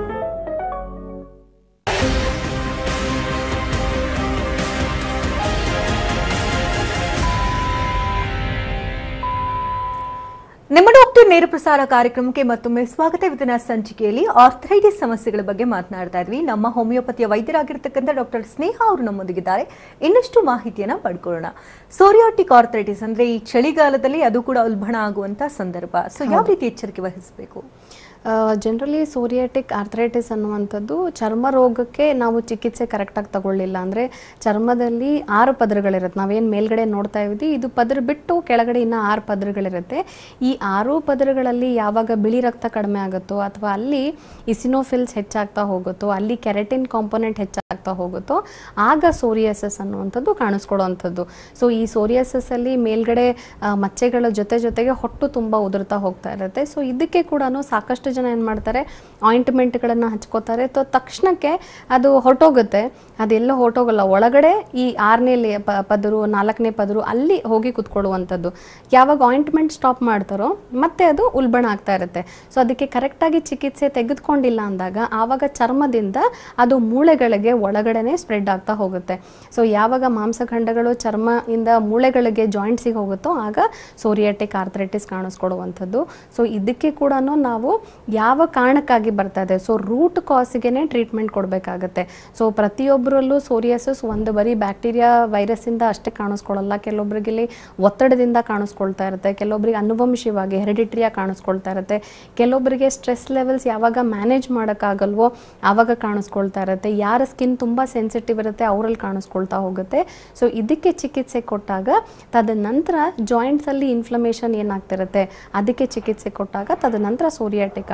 ನಿಮ್ಮ ಡಾಕ್ಟರ್ ನೇರ ಪ್ರಸಾರ ಕಾರ್ಯಕ್ರಮಕ್ಕೆ ಮತ್ತೊಮ್ಮೆ ಸ್ವಾಗತ. ಇವತ್ತಿನ ಸಂಚಿಕೆಯಲ್ಲಿ ಆರ್ಥರೈಟಿಸ್ ಸಮಸ್ಯೆಗಳ ಬಗ್ಗೆ ಮಾತನಾಡ್ತಾ ಇದ್ವಿ. ನಮ್ಮ ಹೋಮಿಯೋಪತಿಯ ವೈದ್ಯರಾಗಿರ್ತಕ್ಕಂಥ ಡಾಕ್ಟರ್ ಸ್ನೇಹ ಅವರು ನಮ್ಮೊಂದಿಗಿದ್ದಾರೆ. ಇನ್ನಷ್ಟು ಮಾಹಿತಿಯನ್ನ ಪಡ್ಕೊಳ್ಳೋಣ. ಸೋರಿಯಾಟಿಕ್ ಆರ್ಥರೈಟಿಸ್ ಅಂದ್ರೆ ಈ ಚಳಿಗಾಲದಲ್ಲಿ ಅದು ಕೂಡ ಉಲ್ಬಣ ಆಗುವಂತ ಸಂದರ್ಭ. ಸೊ ಯಾವ ರೀತಿ ಎಚ್ಚರಿಕೆ ವಹಿಸಬೇಕು? ಜನರಲಿ ಸೋರಿಯಾಟಿಕ್ ಆರ್ಥರೈಟಿಸ್ ಅನ್ನುವಂಥದ್ದು ಚರ್ಮ ರೋಗಕ್ಕೆ ನಾವು ಚಿಕಿತ್ಸೆ ಕರೆಕ್ಟಾಗಿ ತಗೊಳ್ಳಿಲ್ಲ ಅಂದರೆ ಚರ್ಮದಲ್ಲಿ 6 ಪದರಗಳಿರುತ್ತೆ. ನಾವೇನು ಮೇಲ್ಗಡೆ ನೋಡ್ತಾ ಇದ್ದೀವಿ, ಇದು ಪದರ ಬಿಟ್ಟು ಕೆಳಗಡೆ ಇನ್ನೂ 6 ಪದರಗಳಿರುತ್ತೆ. ಈ 6 ಪದರಗಳಲ್ಲಿ ಯಾವಾಗ ಬಿಳಿ ರಕ್ತ ಕಡಿಮೆ ಆಗುತ್ತೋ ಅಥವಾ ಅಲ್ಲಿ ಇಸಿನೋಫಿಲ್ಸ್ ಹೆಚ್ಚಾಗ್ತಾ ಹೋಗುತ್ತೋ, ಅಲ್ಲಿ ಕೆರೆಟಿನ್ ಕಾಂಪೊನೆಂಟ್ ಹೆಚ್ಚಾಗ್ತಾ ಹೋಗುತ್ತೋ, ಆಗ ಸೋರಿಯಾಸಿಸ್ ಅನ್ನುವಂಥದ್ದು ಕಾಣಿಸ್ಕೊಡುವಂಥದ್ದು. ಸೊ ಈ ಸೋರಿಯಾಸಿಸ್ ಅಲ್ಲಿ ಮೇಲ್ಗಡೆ ಮಚ್ಚೆಗಳ ಜೊತೆಗೆ ಹೊಟ್ಟು ತುಂಬ ಉದುರ್ತಾ ಹೋಗ್ತಾ ಇರುತ್ತೆ. ಸೊ ಇದಕ್ಕೆ ಕೂಡ ಸಾಕಷ್ಟು ಜನ ಏನು ಮಾಡ್ತಾರೆ, ಆಯಿಂಟ್ಮೆಂಟ್ಗಳನ್ನು ಹಚ್ಕೋತಾರೆ. ತಕ್ಷಣಕ್ಕೆ ಅದು ಹೊರಟೋಗುತ್ತೆ. ಅದೆಲ್ಲ ಹೊರಟೋಗಲ್ಲ, ಒಳಗಡೆ ಈ 6ನೇ ಪದರು 4ನೇ ಪದರು ಅಲ್ಲಿ ಹೋಗಿ ಕುತ್ಕೊಳ್ಳುವಂಥದ್ದು. ಯಾವಾಗ ಆಯಿಂಟ್ಮೆಂಟ್ ಸ್ಟಾಪ್ ಮಾಡ್ತಾರೋ ಮತ್ತೆ ಅದು ಉಲ್ಬಣ ಆಗ್ತಾ ಇರುತ್ತೆ. ಸೊ ಅದಕ್ಕೆ ಕರೆಕ್ಟಾಗಿ ಚಿಕಿತ್ಸೆ ತೆಗೆದುಕೊಂಡಿಲ್ಲ ಅಂದಾಗ ಆವಾಗ ಚರ್ಮದಿಂದ ಅದು ಮೂಳೆಗಳಿಗೆ ಒಳಗಡೆನೆ ಸ್ಪ್ರೆಡ್ ಆಗ್ತಾ ಹೋಗುತ್ತೆ. ಸೊ ಯಾವಾಗ ಮಾಂಸಖಂಡಗಳು ಚರ್ಮದಿಂದ ಮೂಳೆಗಳಿಗೆ ಜಾಯಿಂಟ್ಸಿಗೆ ಹೋಗುತ್ತೋ ಆಗ ಸೋರಿಯಾಟಿಕ್ ಆರ್ಥರೈಟಿಸ್ ಕಾಣಿಸ್ಕೊಡುವಂಥದ್ದು. ಸೊ ಇದಕ್ಕೆ ಕೂಡ ನಾವು ಯಾವ ಕಾರಣಕ್ಕಾಗಿ ಬರ್ತಾ ಇದೆ, ಸೊ ರೂಟ್ ಕಾಸಿಗೆ ಟ್ರೀಟ್ಮೆಂಟ್ ಕೊಡಬೇಕಾಗತ್ತೆ. ಸೊ ಪ್ರತಿಯೊಬ್ಬರಲ್ಲೂ ಸೋರಿಯಾಸಿಸ್ ಒಂದು ಬರೀ ಬ್ಯಾಕ್ಟೀರಿಯಾ ವೈರಸ್ಸಿಂದ ಅಷ್ಟೇ ಕಾಣಿಸ್ಕೊಳ್ಳಲ್ಲ. ಕೆಲವೊಬ್ಬರಿಗೆ ಇಲ್ಲಿ ಒತ್ತಡದಿಂದ ಕಾಣಿಸ್ಕೊಳ್ತಾ ಇರುತ್ತೆ, ಕೆಲವೊಬ್ಬರಿಗೆ ಅನುವಂಶಿಕವಾಗಿ ಹೆರಿಡಿಟ್ರಿಯಾಗಿ ಕಾಣಿಸ್ಕೊಳ್ತಾ ಇರುತ್ತೆ, ಕೆಲವೊಬ್ಬರಿಗೆ ಸ್ಟ್ರೆಸ್ ಲೆವೆಲ್ಸ್ ಯಾವಾಗ ಮ್ಯಾನೇಜ್ ಮಾಡೋಕ್ಕಾಗಲ್ವೋ ಆವಾಗ ಕಾಣಿಸ್ಕೊಳ್ತಾ ಇರುತ್ತೆ, ಯಾರ ಸ್ಕಿನ್ ತುಂಬ ಸೆನ್ಸಿಟಿವ್ ಇರುತ್ತೆ ಅವರಲ್ಲಿ ಕಾಣಿಸ್ಕೊಳ್ತಾ ಹೋಗುತ್ತೆ. ಸೊ ಇದಕ್ಕೆ ಚಿಕಿತ್ಸೆ ಕೊಟ್ಟಾಗ ತದನಂತರ ಜಾಯಿಂಟ್ಸಲ್ಲಿ ಇನ್ಫ್ಲಮೇಷನ್ ಏನಾಗ್ತಿರುತ್ತೆ ಅದಕ್ಕೆ ಚಿಕಿತ್ಸೆ ಕೊಟ್ಟಾಗ ತದನಂತರ ಸೋರಿಯಾಟಿಕ್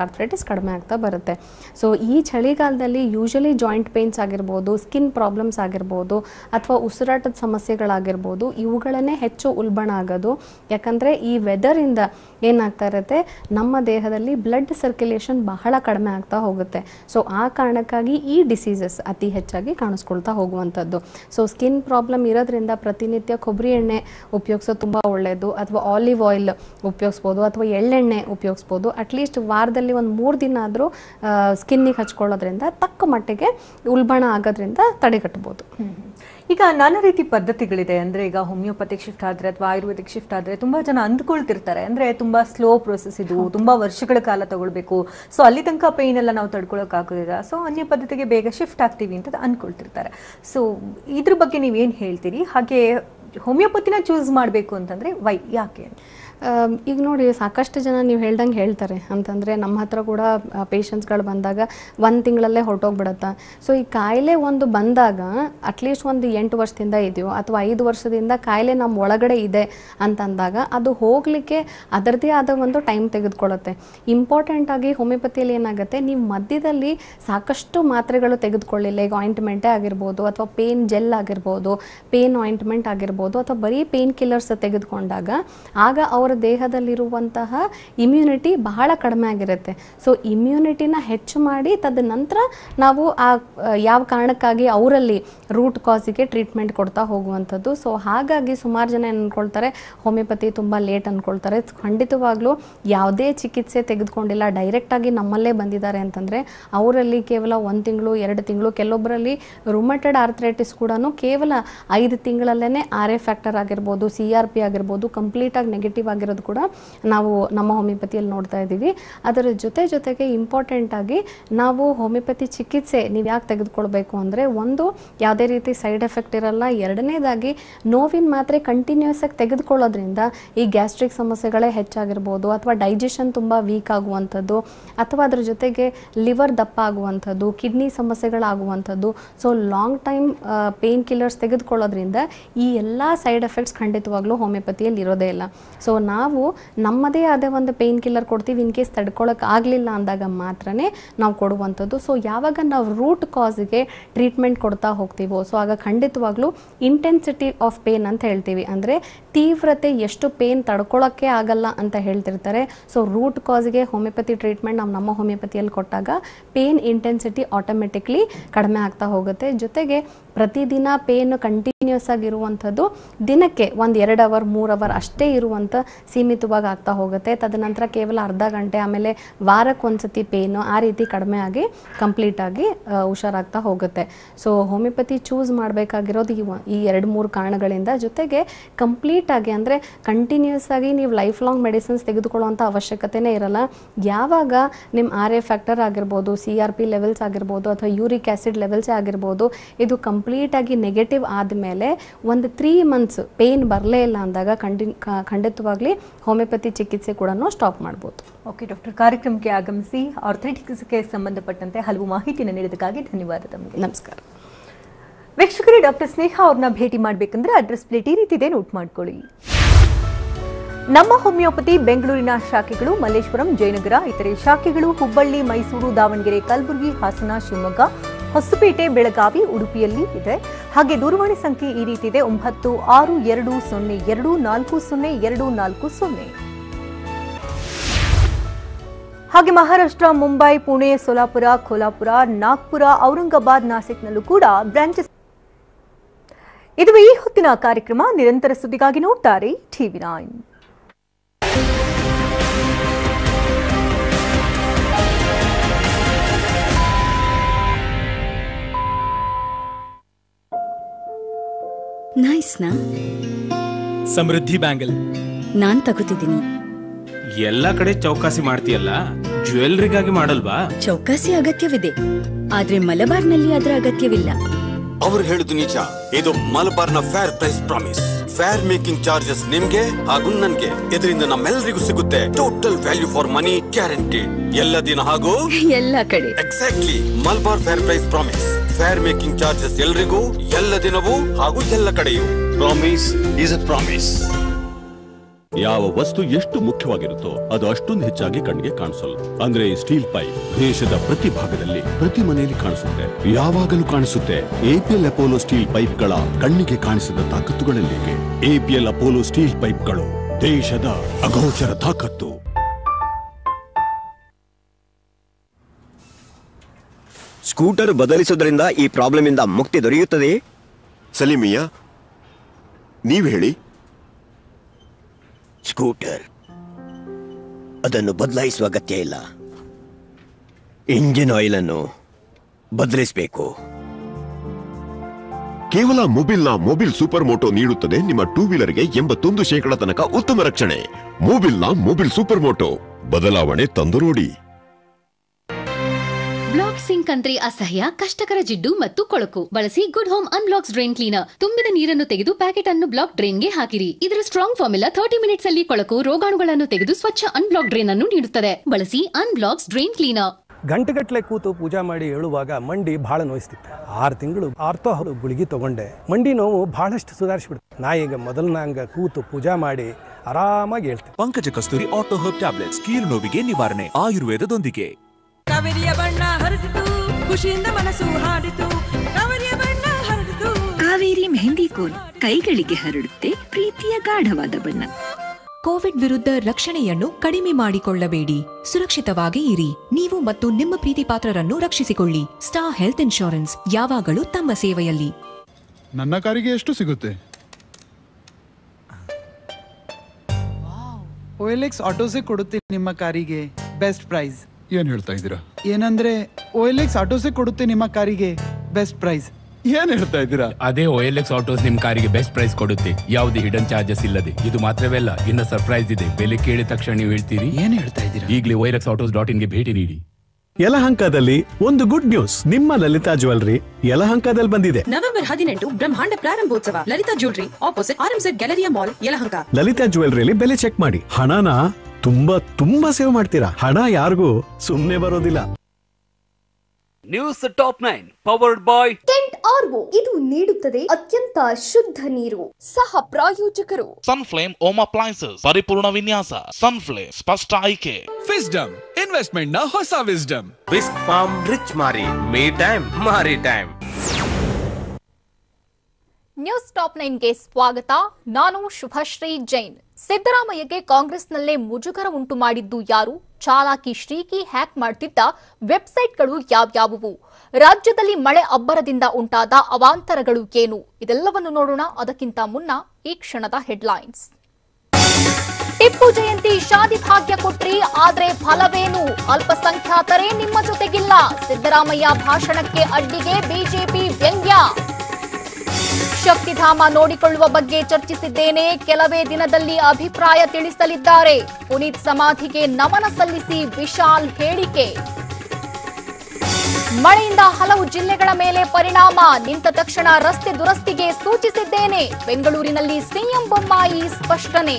ಆರ್ಥ್ರೈಟಿಸ್ ಕಡಿಮೆ ಆಗ್ತಾ ಬರುತ್ತೆ. ಸೊ ಈ ಚಳಿಗಾಲದಲ್ಲಿ ಯೂಶಲಿ ಜಾಯಿಂಟ್ ಪೇನ್ಸ್ ಆಗಿರ್ಬೋದು, ಸ್ಕಿನ್ ಪ್ರಾಬ್ಲಮ್ಸ್ ಆಗಿರ್ಬೋದು, ಅಥವಾ ಉಸಿರಾಟದ ಸಮಸ್ಯೆಗಳಾಗಿರ್ಬೋದು, ಇವುಗಳನ್ನೇ ಹೆಚ್ಚು ಉಲ್ಬಣ ಆಗೋದು. ಯಾಕಂದರೆ ಈ ವೆದರಿಂದ ಏನಾಗ್ತಾ ಇರುತ್ತೆ, ನಮ್ಮ ದೇಹದಲ್ಲಿ ಬ್ಲಡ್ ಸರ್ಕ್ಯುಲೇಷನ್ ಬಹಳ ಕಡಿಮೆ ಆಗ್ತಾ ಹೋಗುತ್ತೆ. ಸೊ ಆ ಕಾರಣಕ್ಕಾಗಿ ಈ ಡಿಸೀಸಸ್ ಅತಿ ಹೆಚ್ಚಾಗಿ ಕಾಣಿಸ್ಕೊಳ್ತಾ ಹೋಗುವಂಥದ್ದು. ಸೊ ಸ್ಕಿನ್ ಪ್ರಾಬ್ಲಮ್ ಇರೋದ್ರಿಂದ ಪ್ರತಿನಿತ್ಯ ಕೊಬ್ಬರಿ ಎಣ್ಣೆ ಉಪಯೋಗಿಸೋದು ತುಂಬ ಒಳ್ಳೆಯದು, ಅಥವಾ ಆಲಿವ್ ಆಯಿಲ್ ಉಪಯೋಗಿಸ್ಬೋದು, ಅಥವಾ ಎಳ್ಳೆಣ್ಣೆ ಉಪಯೋಗಿಸ್ಬೋದು. ಅಟ್ಲೀಸ್ಟ್ ವಾರದಲ್ಲಿ ಒಂದು 3 ದಿನ ಆದರೂ ಸ್ಕಿನ್ನಿಗೆ ಹಚ್ಕೊಳ್ಳೋದ್ರಿಂದ ತಕ್ಕ ಮಟ್ಟಿಗೆ ಉಲ್ಬಣ ಆಗೋದ್ರಿಂದ ತಡೆಗಟ್ಟಬಹುದು. ಈಗ ನಾನಾ ರೀತಿ ಪದ್ಧತಿಗಳಿದೆ. ಅಂದರೆ ಈಗ ಹೋಮಿಯೋಪತಿಕ್ ಶಿಫ್ಟ್ ಆದರೆ ಅಥವಾ ಆಯುರ್ವೇದಿಕ್ ಶಿಫ್ಟ್ ಆದರೆ ತುಂಬ ಜನ ಅಂದ್ಕೊಳ್ತಿರ್ತಾರೆ, ಅಂದರೆ ತುಂಬ ಸ್ಲೋ ಪ್ರೊಸೆಸ್ ಇದು, ತುಂಬ ವರ್ಷಗಳ ಕಾಲ ತಗೊಳ್ಬೇಕು, ಸೊ ಅಲ್ಲಿ ತನಕ ಪೇಯ್ನ್ ಎಲ್ಲ ನಾವು ತಡ್ಕೊಳಕ್ಕಾಗೋದಿಲ್ಲ, ಸೊ ಅನ್ಯ ಪದ್ಧತಿಗೆ ಬೇಗ ಶಿಫ್ಟ್ ಆಗ್ತೀವಿ ಅಂತ ಅಂದ್ಕೊಳ್ತಿರ್ತಾರೆ. ಸೊ ಇದ್ರ ಬಗ್ಗೆ ನೀವೇನು ಹೇಳ್ತೀರಿ? ಹಾಗೆ ಹೋಮಿಯೋಪತಿನ ಚೂಸ್ ಮಾಡಬೇಕು ಅಂತಂದರೆ ಯಾಕೆ? ಈಗ ನೋಡಿ, ಸಾಕಷ್ಟು ಜನ ನೀವು ಹೇಳ್ದಂಗೆ ಹೇಳ್ತಾರೆ. ಅಂತಂದರೆ ನಮ್ಮ ಹತ್ರ ಕೂಡ ಪೇಷಂಟ್ಸ್ಗಳು ಬಂದಾಗ 1 ತಿಂಗಳಲ್ಲೇ ಹೊರಟೋಗ್ಬಿಡತ್ತಾ. ಸೊ ಈ ಕಾಯಿಲೆ ಒಂದು ಬಂದಾಗ ಅಟ್ಲೀಸ್ಟ್ ಒಂದು 8 ವರ್ಷದಿಂದ ಇದೆಯೋ ಅಥವಾ 5 ವರ್ಷದಿಂದ ಕಾಯಿಲೆ ನಮ್ಮ ಒಳಗಡೆ ಇದೆ ಅಂತಂದಾಗ ಅದು ಹೋಗಲಿಕ್ಕೆ ಅದರದೇ ಆದ ಒಂದು ಟೈಮ್ ತೆಗೆದುಕೊಳ್ಳುತ್ತೆ. ಇಂಪಾರ್ಟೆಂಟಾಗಿ ಹೋಮಿಯೋಪತಿಯಲ್ಲಿ ಏನಾಗುತ್ತೆ, ನೀವು ಮಧ್ಯದಲ್ಲಿ ಸಾಕಷ್ಟು ಮಾತ್ರೆಗಳು ತೆಗೆದುಕೊಳ್ಳಿಲ್ಲ, ಈಗ ಆಯಿಂಟ್ಮೆಂಟೇ ಆಗಿರ್ಬೋದು, ಅಥವಾ ಪೇನ್ ಜೆಲ್ ಆಗಿರ್ಬೋದು, ಪೇನ್ ಆಯಿಂಟ್ಮೆಂಟ್ ಆಗಿರ್ಬೋದು, ಅಥವಾ ಬರೀ ಪೇನ್ ಕಿಲ್ಲರ್ಸ್ ತೆಗೆದುಕೊಂಡಾಗ ಆಗ ಅವರ ದೇಹದಲ್ಲಿರುವಂತಹ ಇಮ್ಯುನಿಟಿ ಬಹಳ ಕಡಿಮೆ ಆಗಿರುತ್ತೆ. ಸೊ ಇಮ್ಯುನಿಟಿನ ಹೆಚ್ಚು ಮಾಡಿ ತದನಂತರ ನಾವು ಯಾವ ಕಾರಣಕ್ಕಾಗಿ ಅವರಲ್ಲಿ ರೂಟ್ ಕಾಸಿಗೆ ಟ್ರೀಟ್ಮೆಂಟ್ ಕೊಡ್ತಾ ಹೋಗುವಂಥದ್ದು. ಸೊ ಹಾಗಾಗಿ ಸುಮಾರು ಜನ ಏನು ಅಂದ್ಕೊಳ್ತಾರೆ, ಹೋಮಿಯೋಪತಿ ತುಂಬ ಲೇಟ್ ಅಂದ್ಕೊಳ್ತಾರೆ. ಖಂಡಿತವಾಗ್ಲೂ ಯಾವುದೇ ಚಿಕಿತ್ಸೆ ತೆಗೆದುಕೊಂಡಿಲ್ಲ, ಡೈರೆಕ್ಟಾಗಿ ನಮ್ಮಲ್ಲೇ ಬಂದಿದ್ದಾರೆ ಅಂತಂದರೆ ಅವರಲ್ಲಿ ಕೇವಲ 1 ತಿಂಗಳು 2 ತಿಂಗಳು, ಕೆಲವೊಬ್ಬರಲ್ಲಿ ರುಮಟೆಡ್ ಆರ್ಥ್ರೈಟಿಸ್ ಕೂಡ ಕೇವಲ 5 ತಿಂಗಳಲ್ಲೇ RA ಫ್ಯಾಕ್ಟರ್ ಆಗಿರ್ಬೋದು, CRP ಆಗಿರ್ಬೋದು ಕಂಪ್ಲೀಟಾಗಿ ನೆಗೆಟಿವ್ ಆಗಿರೋದು ಕೂಡ ನಾವು ನಮ್ಮ ಹೋಮಿಯೋಪತಿಯಲ್ಲಿ ನೋಡ್ತಾ ಇದ್ದೀವಿ. ಅದರ ಜೊತೆಗೆ ಇಂಪಾರ್ಟೆಂಟ್ ಆಗಿ ನಾವು ಹೋಮಿಯೋಪತಿ ಚಿಕಿತ್ಸೆ ನೀವು ಯಾಕೆ ತೆಗೆದುಕೊಳ್ಬೇಕು ಅಂದರೆ, ಒಂದು ಯಾವುದೇ ರೀತಿ ಸೈಡ್ ಎಫೆಕ್ಟ್ ಇರಲ್ಲ, ಎರಡನೇದಾಗಿ ನೋವಿನ ಮಾತ್ರೆ ಕಂಟಿನ್ಯೂಸ್ ಆಗಿ ತೆಗೆದುಕೊಳ್ಳೋದ್ರಿಂದ ಈ ಗ್ಯಾಸ್ಟ್ರಿಕ್ ಸಮಸ್ಯೆಗಳೇ ಹೆಚ್ಚಾಗಿರ್ಬೋದು, ಅಥವಾ ಡೈಜೆಷನ್ ತುಂಬ ವೀಕ್ ಆಗುವಂಥದ್ದು, ಅಥವಾ ಅದರ ಜೊತೆಗೆ ಲಿವರ್ ದಪ್ಪ ಆಗುವಂಥದ್ದು, ಕಿಡ್ನಿ ಸಮಸ್ಯೆಗಳಾಗುವಂಥದ್ದು. So long time pain killers ತೆಗೆದುಕೊಳ್ಳೋದ್ರಿಂದ ಈ ಎಲ್ಲ ಸೈಡ್ ಎಫೆಕ್ಟ್ಸ್ ಖಂಡಿತವಾಗ್ಲೂ ಹೋಮಿಯೋಪತಿಯಲ್ಲಿ ಇರೋದೇ ಇಲ್ಲ. ಸೊ ನಾವು ನಮ್ಮದೇ ಆದ ಒಂದು ಪೇನ್ ಕಿಲ್ಲರ್ ಕೊಡ್ತೀವಿ, ಇನ್ ಕೇಸ್ ತಡ್ಕೊಳಕ್ಕೆ ಆಗಲಿಲ್ಲ ಅಂದಾಗ ಮಾತ್ರನೇ ನಾವು ಕೊಡುವಂಥದ್ದು. ಸೊ ಯಾವಾಗ ನಾವು ರೂಟ್ ಕಾಸ್ಗೆ ಟ್ರೀಟ್ಮೆಂಟ್ ಕೊಡ್ತಾ ಹೋಗ್ತೀವೋ, ಸೊ ಆಗ ಖಂಡಿತವಾಗ್ಲೂ ಇಂಟೆನ್ಸಿಟಿ ಆಫ್ ಪೇನ್ ಅಂತ ಹೇಳ್ತೀವಿ, ಅಂದರೆ ತೀವ್ರತೆ ಎಷ್ಟು ಪೇನ್ ತಡ್ಕೊಳಕ್ಕೆ ಆಗಲ್ಲ ಅಂತ ಹೇಳ್ತಿರ್ತಾರೆ. ಸೊ ರೂಟ್ ಕಾಸ್ಗೆ ಹೋಮಿಯೋಪತಿ ಟ್ರೀಟ್ಮೆಂಟ್ ನಮ್ಮ ಹೋಮಿಯೋಪತಿಯಲ್ಲಿ ಕೊಟ್ಟಾಗ ಪೇನ್ ಇಂಟೆನ್ಸಿಟಿ ಆಟೋಮೆಟಿಕ್ಲಿ ಕಡಿಮೆ ಆಗ್ತಾ ಹೋಗುತ್ತೆ. ಜೊತೆಗೆ ಪ್ರತಿದಿನ ಪೇನ್ ಕಂಟಿನ್ಯೂಸ್ ಆಗಿರುವಂಥದ್ದು ದಿನಕ್ಕೆ 1-2 ಅವರ್ 3 ಅವರ್ ಅಷ್ಟೇ ಇರುವಂಥ ಸೀಮಿತವಾಗಿ ಆಗ್ತಾ ಹೋಗುತ್ತೆ. ತದನಂತರ ಕೇವಲ ಅರ್ಧ ಗಂಟೆ, ಆಮೇಲೆ ವಾರಕ್ಕೊಂದ್ಸತಿ ಪೇನು, ಆ ರೀತಿ ಕಡಿಮೆ ಆಗಿ ಕಂಪ್ಲೀಟಾಗಿ ಹುಷಾರಾಗ್ತಾ ಹೋಗುತ್ತೆ. ಸೊ ಹೋಮಿಯೋಪತಿ ಚೂಸ್ ಮಾಡಬೇಕಾಗಿರೋದು ಈ 2-3 ಕಾರಣಗಳಿಂದ. ಜೊತೆಗೆ ಕಂಪ್ಲೀಟಾಗಿ ಅಂದರೆ ಕಂಟಿನ್ಯೂಸ್ ಆಗಿ ನೀವು ಲೈಫ್ ಲಾಂಗ್ ಮೆಡಿಸಿನ್ಸ್ ತೆಗೆದುಕೊಳ್ಳುವಂಥ ಅವಶ್ಯಕತೆನೇ ಇರಲ್ಲ. ಯಾವಾಗ ನಿಮ್ಮ RA ಫ್ಯಾಕ್ಟರ್ ಆಗಿರ್ಬೋದು, CRP ಲೆವೆಲ್ಸ್ ಆಗಿರ್ಬೋದು, ಅಥವಾ ಯೂರಿಕ್ ಆ್ಯಸಿಡ್ ಲೆವೆಲ್ಸ್ ಆಗಿರ್ಬೋದು, ಇದು ಕಂಪ್ಲೀಟಾಗಿ ನೆಗೆಟಿವ್ ಆದಮೇಲೆ ಒಂದು 3 ಮಂತ್ಸ್ ಪೇನ್ ಬರಲೇ ಇಲ್ಲ ಅಂದಾಗ ಖಂಡಿತವಾಗ್ಲಿ ಹೋಮಿಯೋಪತಿ ಚಿಕಿತ್ಸೆ ಕೂಡ ಸ್ಟಾಪ್ ಮಾಡ್ಬೋದು. ಓಕೆ ಡಾಕ್ಟರ್, ಕಾರ್ಯಕ್ರಮಕ್ಕೆ ಆಗಮಿಸಿ ಆರ್ಥ್ರೈಟಿಕ್ಸ್ಗೆ ಸಂಬಂಧಪಟ್ಟಂತೆ ಹಲವು ಮಾಹಿತಿಯನ್ನು ನೀಡಿದ್ದಕ್ಕಾಗಿ ಧನ್ಯವಾದ ತಮಗೆ. ನಮಸ್ಕಾರ ವೀಕ್ಷಕರೇ, ಡಾಕ್ಟರ್ ಸ್ನೇಹ ಅವ್ರನ್ನ ಭೇಟಿ ಮಾಡಬೇಕಂದ್ರೆ ಅಡ್ರೆಸ್ ಪ್ಲೇಟ್ ಈ ರೀತಿ ಇದೆ, ನೋಟ್ ಮಾಡ್ಕೊಳ್ಳಿ. ನಮ್ಮ ಹೋಮಿಯೋಪತಿ ಬೆಂಗಳೂರಿನ ಶಾಖೆಗಳು ಮಲ್ಲೇಶ್ವರಂ, ಜಯನಗರ, ಇತರೆ ಶಾಖೆಗಳು ಹುಬ್ಬಳ್ಳಿ, ಮೈಸೂರು, ದಾವಣಗೆರೆ, ಕಲಬುರಗಿ, ಹಾಸನ, ಶಿವಮೊಗ್ಗ, ಹೊಸಪೇಟೆ, ಬೆಳಗಾವಿ, ಉಡುಪಿಯಲ್ಲಿ ಇದೆ. ಹಾಗೆ ದೂರವಾಣಿ ಸಂಖ್ಯೆ ಈ ರೀತಿ ಇದೆ 9620240240. ಹಾಗೆ ಮಹಾರಾಷ್ಟ್ರ, ಮುಂಬೈ, ಪುಣೆ, ಸೋಲಾಪುರ, ಕೋಲ್ಹಾಪುರ, ನಾಗ್ಪುರ, ಔರಂಗಾಬಾದ್, ನಾಸಿಕ್ನಲ್ಲೂ ಕೂಡ ಬ್ರಾಂಚಸ್. ಇದು ಈ ಹೊತ್ತಿನ ಕಾರ್ಯಕ್ರಮ. ನಿರಂತರ ಸುದ್ದಿಗಾಗಿ ನೋಡ್ತಾರೆ TV9. ನೈಸ್ನಾ? ಸಮೃದ್ಧಿ ಬ್ಯಾಂಗಲ್ ನಾನ್ ತಗೋತಿದ್ದೀನಿ. ಎಲ್ಲ ಕಡೆ ಚೌಕಾಸಿ ಮಾಡ್ತೀಯಲ್ಲ, ಜ್ಯುವೆಲ್ರಿಗಾಗಿ ಮಾಡಲ್ವಾ? ಚೌಕಾಸಿ ಅಗತ್ಯವಿದೆ, ಆದ್ರೆ ಮಲಬಾರ್ನಲ್ಲಿ ಅದರ ಅಗತ್ಯವಿಲ್ಲ. ಅವರು ಹೇಳುದು ನಿಜ. ಇದು ಮಲಬಾರ್ನ fair price promise. Fair making charges ನಿಮ್ಗೆ ಹಾಗೂ ನನ್ಗೆ. ಇದರಿಂದ ನಮ್ಮೆಲ್ಲರಿಗೂ ಸಿಗುತ್ತೆ total value for money guaranteed. ಎಲ್ಲ ದಿನ ಹಾಗೂ ಎಲ್ಲ ಕಡೆ. Exactly. Malabar fair price promise. Fair making charges ಎಲ್ರಿಗೂ, ಎಲ್ಲ ದಿನವೂ ಹಾಗೂ ಎಲ್ಲ ಕಡೆಯೂ. Promise is a promise. ಯಾವ ವಸ್ತು ಎಷ್ಟು ಮುಖ್ಯವಾಗಿರುತ್ತೋ ಅದು ಅಷ್ಟೊಂದು ಹೆಚ್ಚಾಗಿ ಕಣ್ಣಿಗೆ ಕಾಣಿಸಲ್ಲ. ಅಂದ್ರೆ ಸ್ಟೀಲ್ ಪೈಪ್ ದೇಶದ ಪ್ರತಿ ಭಾಗದಲ್ಲಿ ಪ್ರತಿ ಮನೆಯಲ್ಲಿ ಕಾಣಿಸುತ್ತೆ, ಯಾವಾಗಲೂ ಕಾಣಿಸುತ್ತೆ. APL ಅಪೋಲೋ ಸ್ಟೀಲ್ ಪೈಪ್ಗಳ ಕಣ್ಣಿಗೆ ಕಾಣಿಸಿದ ತಾಕತ್ತುಗಳಲ್ಲಿವೆ. APL ಅಪೋಲೋ ಸ್ಟೀಲ್ ಪೈಪ್ಗಳು ದೇಶದ ಅಗೋಚರ ತಾಕತ್ತು. ಸ್ಕೂಟರ್ ಬದಲಿಸುವುದರಿಂದ ಈ ಪ್ರಾಬ್ಲಮ್ ಇಂದ ಮುಕ್ತಿ ದೊರೆಯುತ್ತದೆ? ಸಲೀಮಿಯಾ, ನೀವು ಹೇಳಿ. ಸ್ಕೂಟರ್ ಅದನ್ನು ಬದಲಾಯಿಸುವ ಅಗತ್ಯ ಇಲ್ಲ. ಇಂಜಿನ್ ಆಯಿಲ್ ಅನ್ನು ಬದಲಿಸಬೇಕು. ಕೇವಲ ಮೊಬಿಲ್ ಸೂಪರ್ ಮೋಟೋ ನೀಡುತ್ತದೆ ನಿಮ್ಮ ಟೂ ವೀಲರ್ಗೆ 81% ತನಕ ಉತ್ತಮ ರಕ್ಷಣೆ. ಮೊಬಿಲ್ ಸೂಪರ್ ಮೋಟೋ ಬದಲಾವಣೆ ತಂದು ನೋಡಿ. ಬ್ಲಾಕ್ ಸಿಂಕ್ ಅಂದ್ರೆ ಅಸಹ್ಯ, ಕಷ್ಟಕರ ಜಿಡ್ಡು ಮತ್ತು ಕೊಳಕು. ಬಳಸಿ good home unblocks drain cleaner. ತುಂಬಿದ ನೀರನ್ನು ತೆಗೆದು ಪ್ಯಾಕೆಟ್ ಅನ್ನು ಬ್ಲಾಕ್ ಡ್ರೈನ್ಗೆ ಹಾಕಿರಿ. ಇದರ ಸ್ಟ್ರಾಂಗ್ ಫಾರ್ಮುಲಾ 30 ಮಿನಿಟ್ಸ್ ಅಲ್ಲಿ ಕೊಳಕು ರೋಗಾಣುಗಳನ್ನು ತೆಗೆದು ಸ್ವಚ್ಛ ಅನ್ಬ್ಲಾಕ್ ಡ್ರೈನ್ ಅನ್ನು ನೀಡುತ್ತದೆ. ಬಳಸಿ ಅನ್ಬ್ಲಾಕ್ಸ್ ಡ್ರೈನ್ ಕ್ಲೀನರ್. ಗಂಟೆಗಟ್ಟಲೆ ಕೂತು ಪೂಜಾ ಮಾಡಿ ಹೇಳುವಾಗ ಮಂಡಿ ಬಹಳ ನೋಯಿಸ್ತಿತ್ತು. 6 ತಿಂಗಳು ಆರ್ತೋ ಗುಳಿಗೆ ತಗೊಂಡೆ. ಮಂಡಿ ನೋವು ಬಹಳಷ್ಟು ಸುಧಾರಿಸಿಬಿಡ್ತು. ನಾ ಈಗ ಮೊದಲನಂಗ ಕೂತು ಪೂಜಾ ಮಾಡಿ ಆರಾಮಾಗಿ ಹೇಳ್ತೇನೆ. Pankaja Kasturi ortho herb tablets, ಕೀಲು ನೋವಿಗೆ ನಿವಾರಣೆ ಆಯುರ್ವೇದದೊಂದಿಗೆ. ಕಾವೇರಿಯ ಬಣ್ಣ ಹರಿದಿತು, ಖುಷಿಯಿಂದ ಮನಸ್ಸು ಹಾಡಿತು. ಕಾವೇರಿಯ ಬಣ್ಣ ಹರಿದಿತು. ಕಾವೇರಿ ಮೆಹಂದಿ ಕೋನ್ ಕೈಗಳಿಗೆ ಹರಡುತ್ತೆ ಪ್ರೀತಿಯ ಗಾಢವಾದ ಬಣ್ಣ. ಕೋವಿಡ್ ವಿರುದ್ಧ ರಕ್ಷಣೆಯನ್ನು ಕಡಿಮೆ ಮಾಡಿಕೊಳ್ಳಬೇಡಿ, ಸುರಕ್ಷಿತವಾಗಿ ಇರಿ. ನೀವು ಮತ್ತು ನಿಮ್ಮ ಪ್ರೀತಿ ಪಾತ್ರರನ್ನು ರಕ್ಷಿಸಿಕೊಳ್ಳಿ. ಸ್ಟಾರ್ ಹೆಲ್ತ್ ಇನ್ಶೂರೆನ್ಸ್ ಯಾವಾಗಲೂ ತಮ್ಮ ಸೇವೆಯಲ್ಲಿ. ನನ್ನ ಕಾರಿಗೆ ಎಷ್ಟು ಸಿಗುತ್ತೆ? OLX ಆಟೋಸೇ ಕೊಡುತ್ತೆ ನಿಮ್ಮ ಕಾರಿಗೆ ಬೆಸ್ಟ್ ಪ್ರೈಸ್. ಏನ್ ಹೇಳ್ತಾ ಇದ್ದೀರಾ? ಏನಂದ್ರೆ OLX ಆಟೋಸೇ ಕೊಡುತ್ತೆ ನಿಮ್ಮ ಕಾರಿಗೆ ಬೆಸ್ಟ್ ಪ್ರೈಸ್. ಏನ್ ಹೇಳ್ತಾ ಇದ್ದೀರಾ? ಅದೇ OLX ಆಟೋಸ್ ನಿಮ್ ಕಾರಿಗೆ ಬೆಸ್ಟ್ ಪ್ರೈಸ್ ಕೊಡುತ್ತೆ, ಯಾವುದೇ ಹಿಡನ್ ಚಾರ್ಜಸ್ ಇಲ್ಲದೆ. ಇದು ಮಾತ್ರವೇ ಅಲ್ಲ, ಇನ್ನ ಸರ್ಪ್ರೈಸ್ ಇದೆ. ಬೆಲೆ ಕೇಳಿದ ತಕ್ಷಣ ನೀವು ಹೇಳ್ತೀರಿ ಏನ್ ಹೇಳ್ತಾ ಇದ್ದೀರಾ? ಈಗಲೇ OLXautos.in ಗೆ ಭೇಟಿ ನೀಡಿ. ಯಲಹಂಕದಲ್ಲಿ ಒಂದು ಗುಡ್ ನ್ಯೂಸ್. ನಿಮ್ಮ ಲಲಿತಾ ಜ್ಯುವೆಲರಿ ಯಲಹಂಕದಲ್ಲಿ ಬಂದಿದೆ. ನವೆಂಬರ್ 18 ಬ್ರಹ್ಮಾಂಡ ಪ್ರಾರಂಭೋತ್ಸವ. Lalitha jewellery opposite RMZ galleria mall, Yelahanka. Lalitha ಜ್ಯುವೆಲರಿಯಲ್ಲಿ ಬೆಲೆ ಚೆಕ್ ಮಾಡಿ. ಹಣನ ತುಂಬಾ ಸೇವ್ ಮಾಡ್ತೀರಾ. ಹಣ ಯಾರಿಗೂ ಸುಮ್ಮನೆ ಬರೋದಿಲ್ಲ. News top 9 powered by Kent RO. ಇದು ನೀಡುತ್ತದೆ ಅತ್ಯಂತ ಶುದ್ಧ ನೀರು. ಸಹ ಪ್ರಾಯೋಜಕರು ಸನ್ಫ್ಲೇಮ್ ಹೋಮ್ ಅಪ್ಲೈನ್ಸಸ್, ಪರಿಪೂರ್ಣ ವಿನ್ಯಾಸ. ಸನ್ಫ್ಲೇಮ್ ಸ್ಪಷ್ಟ ಆಯ್ಕೆ. ವಿಸ್ಡಮ್ ಇನ್ವೆಸ್ಟ್ಮೆಂಟ್ ನ ಹೊಸ wisdom. ಬಿಸ್ಕ್ Farm rich Marie me time Marie time. News top 9ಗೆ ಸ್ವಾಗತ. ನಾನು ಶುಭಶ್ರೀ ಜೈನ್. ಸಿದ್ದರಾಮಯ್ಯಗೆ ಕಾಂಗ್ರೆಸ್ನಲ್ಲೇ ಮುಜುಗರ ಉಂಟು ಮಾಡಿದ್ದು ಯಾರು? ಚಾಲಾಕಿ ಶ್ರೀಕಿ ಹ್ಯಾಕ್ ಮಾಡ್ತಿದ್ದ ವೆಬ್ಸೈಟ್ಗಳು ಯಾವ್ಯಾವುವು? ರಾಜ್ಯದಲ್ಲಿ ಮಳೆ ಅಬ್ಬರದಿಂದ ಉಂಟಾದ ಅವಾಂತರಗಳು ಏನು? ಇದೆಲ್ಲವನ್ನು ನೋಡೋಣ. ಅದಕ್ಕಿಂತ ಮುನ್ನ ಈ ಕ್ಷಣದ ಹೆಡ್ಲೈನ್ಸ್. ಟಿಪ್ಪು ಜಯಂತಿ ಶಾದಿ ಭಾಗ್ಯ ಕೊಟ್ರಿ, ಆದ್ರೆ ಫಲವೇನು? ಅಲ್ಪಸಂಖ್ಯಾತರೇ ನಿಮ್ಮ ಜೊತೆಗಿಲ್ಲ. ಸಿದ್ದರಾಮಯ್ಯ ಭಾಷಣಕ್ಕೆ ಅಡ್ಡಿಗೆ ಬಿಜೆಪಿ ವ್ಯಂಗ್ಯ. ಶಕ್ತಿಧಾಮ ನೋಡಿಕೊಳ್ಳುವ ಬಗ್ಗೆ ಚರ್ಚಿಸಿದ್ದೇನೆ, ಕೆಲವೇ ದಿನದಲ್ಲಿ ಅಭಿಪ್ರಾಯ ತಿಳಿಸಲಿದ್ದಾರೆ. ಪುನೀತ್ ಸಮಾಧಿಗೆ ನಮನ ಸಲ್ಲಿಸಿ ವಿಶಾಲ್ ಹೇಳಿಕೆ. ಮಳೆಯಿಂದ ಹಲವು ಜಿಲ್ಲೆಗಳ ಮೇಲೆ ಪರಿಣಾಮ, ನಿಂತ ತಕ್ಷಣ ರಸ್ತೆ ದುರಸ್ತಿಗೆ ಸೂಚಿಸಿದ್ದೇನೆ. ಬೆಂಗಳೂರಿನಲ್ಲಿ ಸಿಎಂ ಬೊಮ್ಮಾಯಿ ಸ್ಪಷ್ಟನೆ.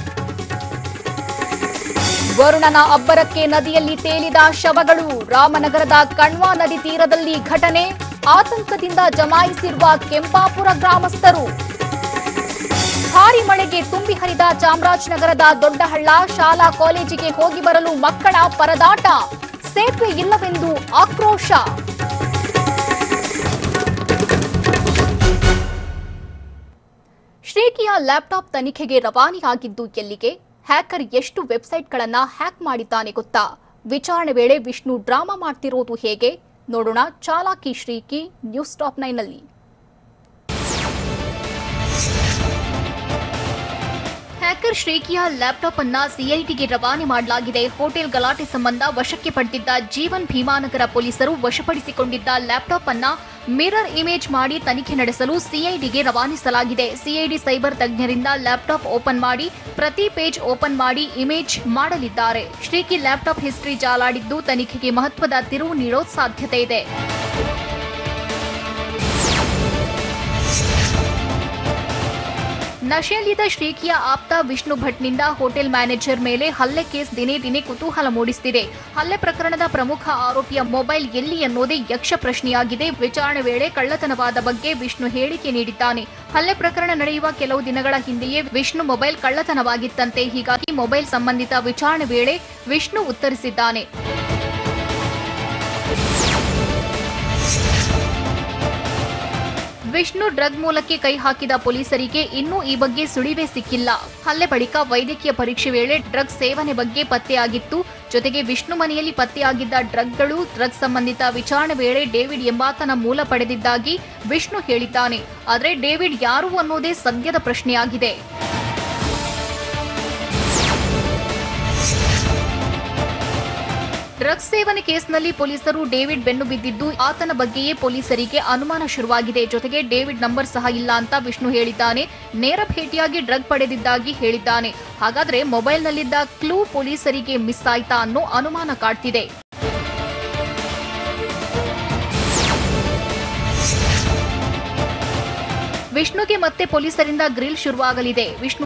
ವರುಣನ ಅಬ್ಬರಕ್ಕೆ ನದಿಯಲ್ಲಿ ತೇಲಿದ ಶವಗಳು. ರಾಮನಗರದ ಕಣ್ವಾ ನದಿ ತೀರದಲ್ಲಿ ಘಟನೆ, ಆತಂಕದಿಂದ ಜಮಾಯಿಸಿರುವ ಕೆಂಪಾಪುರ ಗ್ರಾಮಸ್ಥರು. ಭಾರಿ ಮಳೆಗೆ ತುಂಬಿ ಹರಿದ ಚಾಮರಾಜನಗರದ ದೊಡ್ಡಹಳ್ಳ. ಶಾಲಾ ಕಾಲೇಜಿಗೆ ಹೋಗಿ ಬರಲು ಮಕ್ಕಳ ಪರದಾಟ, ಸೇತುವೆ ಇಲ್ಲವೆಂದು ಆಕ್ರೋಶ. ಶ್ರೀಕಿಯ ಲ್ಯಾಪ್ಟಾಪ್ ತನಿಖೆಗೆ ರವಾನೆಯಾಗಿದ್ದು ಎಲ್ಲಿಗೆ? ಹ್ಯಾಕರ್ ಎಷ್ಟು ವೆಬ್ಸೈಟ್ಗಳನ್ನ ಹ್ಯಾಕ್ ಮಾಡಿದ್ದಾನೆ ಗೊತ್ತಾ? ವಿಚಾರಣೆ ವೇಳೆ ವಿಷ್ಣು ಡ್ರಾಮಾ ಮಾಡ್ತಿರೋದು ಹೇಗೆ? ನೋಡೋಣ ಚಾಲಾಕಿ ಶ್ರೀಕಿ ನ್ಯೂಸ್ ಟಾಪ್ 9ನಲ್ಲಿ. ಹ್ಯಾಕರ್ ಶ್ರೇಕಿಯ ಲ್ಯಾಪ್ಟಾಪ್ ಅನ್ನ ಸಿಐಟಿಗೆ ರವಾನೆ ಮಾಡಲಾಗಿದೆ. ಹೋಟೆಲ್ ಗಲಾಟೆ ಸಂಬಂಧ ವಶಕ್ಕೆ ಪಡೆದಿದ್ದ ಜೀವನ್ ಭೀಮಾನಗರ ಪೊಲೀಸರು ವಶಪಡಿಸಿಕೊಂಡಿದ್ದ ಲ್ಯಾಪ್ಟಾಪ್ ಅನ್ನ ಮಿರರ್ ಇಮೇಜ್ ಮಾಡಿ ತನಿಖೆ ನಡೆಸಲು ಸಿಐಡಿಗೆ ರವಾನಿಸಲಾಗಿದೆ. ಸಿಐಡಿ ಸೈಬರ್ ತಜ್ಞರಿಂದ ಲ್ಯಾಪ್ಟಾಪ್ ಓಪನ್ ಮಾಡಿ ಪ್ರತಿ ಪೇಜ್ ಓಪನ್ ಮಾಡಿ ಇಮೇಜ್ ಮಾಡಲಿದ್ದಾರೆ. ಶ್ರೀಕಿ ಲ್ಯಾಪ್ಟಾಪ್ ಹಿಸ್ಟರಿ ಜಾಲಾಡಿದ್ದು ತನಿಖೆಗೆ ಮಹತ್ವದ ತಿರುವು ನೀಡೋ ಸಾಧ್ಯತೆ ಇದೆ. ನಶೆಯಲ್ಲಿದ್ದ ಶ್ರೀಕಿಯ ಆಪ್ತ ವಿಷ್ಣು ಭಟ್ನಿಂದ ಹೋಟೆಲ್ ಮ್ಯಾನೇಜರ್ ಮೇಲೆ ಹಲ್ಲೆ ಕೇಸ್ ದಿನೇ ದಿನೇ ಕುತೂಹಲ ಮೂಡಿಸುತ್ತಿದೆ. ಹಲ್ಲೆ ಪ್ರಕರಣದ ಪ್ರಮುಖ ಆರೋಪಿಯ ಮೊಬೈಲ್ ಎಲ್ಲಿ ಅನ್ನೋದೇ ಯಕ್ಷ ಪ್ರಶ್ನೆಯಾಗಿದೆ. ವಿಚಾರಣೆ ವೇಳೆ ಕಳ್ಳತನವಾದ ಬಗ್ಗೆ ವಿಷ್ಣು ಹೇಳಿಕೆ ನೀಡಿದ್ದಾನೆ. ಹಲ್ಲೆ ಪ್ರಕರಣ ನಡೆಯುವ ಕೆಲವು ದಿನಗಳ ಹಿಂದೆಯೇ ವಿಷ್ಣು ಮೊಬೈಲ್ ಕಳ್ಳತನವಾಗಿತ್ತಂತೆ. ಹೀಗಾಗಿ ಮೊಬೈಲ್ ಸಂಬಂಧಿತ ವಿಚಾರಣೆ ವೇಳೆ ವಿಷ್ಣು ಉತ್ತರಿಸಿದ್ದಾನೆ. ವಿಷ್ಣು ಡ್ರಗ್ ಮೂಲಕ್ಕೆ ಕೈ ಹಾಕಿದ ಪೊಲೀಸರಿಗೆ ಇನ್ನೂ ಈ ಬಗ್ಗೆ ಸುಳಿವೇ ಸಿಕ್ಕಿಲ್ಲ. ಹಲ್ಲೆ ಬಳಿಕ ವೈದ್ಯಕೀಯ ಪರೀಕ್ಷೆ ವೇಳೆ ಡ್ರಗ್ ಸೇವನೆ ಬಗ್ಗೆ ಪತ್ತೆಯಾಗಿತ್ತು. ಜೊತೆಗೆ ವಿಷ್ಣು ಮನೆಯಲ್ಲಿ ಪತ್ತೆಯಾಗಿದ್ದ ಡ್ರಗ್ಗಳು, ಡ್ರಗ್ ಸಂಬಂಧಿತ ವಿಚಾರಣೆ ವೇಳೆ ಡೇವಿಡ್ ಎಂಬಾತನ ಮೂಲ ಪಡೆದಿದ್ದಾಗಿ ವಿಷ್ಣು ಹೇಳಿದ್ದಾನೆ. ಆದರೆ ಡೇವಿಡ್ ಯಾರು ಅನ್ನೋದೇ ಸದ್ಯದ ಪ್ರಶ್ನೆಯಾಗಿದೆ. ಡ್ರಗ್ಸ್ ಸೇವನೆ ಕೇಸ್ನಲ್ಲಿ ಪೊಲೀಸರು ಡೇವಿಡ್ ಬೆನ್ನು ಬಿದ್ದಿದ್ದು ಆತನ ಬಗ್ಗೆಯೇ ಪೊಲೀಸರಿಗೆ ಅನುಮಾನ ಶುರುವಾಗಿದೆ. ಜೊತೆಗೆ ಡೇವಿಡ್ ನಂಬರ್ ಸಹ ಇಲ್ಲ ಅಂತ ವಿಷ್ಣು ಹೇಳಿದ್ದಾನೆ. ನೇರ ಭೇಟಿಯಾಗಿ ಡ್ರಗ್ ಪಡೆದಿದ್ದಾಗಿ ಹೇಳಿದ್ದಾನೆ. ಹಾಗಾದ್ರೆ ಮೊಬೈಲ್ನಲ್ಲಿದ್ದ ಕ್ಲೂ ಪೊಲೀಸರಿಗೆ ಮಿಸ್ ಆಯ್ತಾ ಅನ್ನೋ ಅನುಮಾನ ಕಾಡ್ತಿದೆ. ವಿಷ್ಣುಗೆ ಮತ್ತೆ ಪೊಲೀಸರಿಂದ ಗ್ರಿಲ್ ಶುರುವಾಗಲಿದೆ. ವಿಷ್ಣು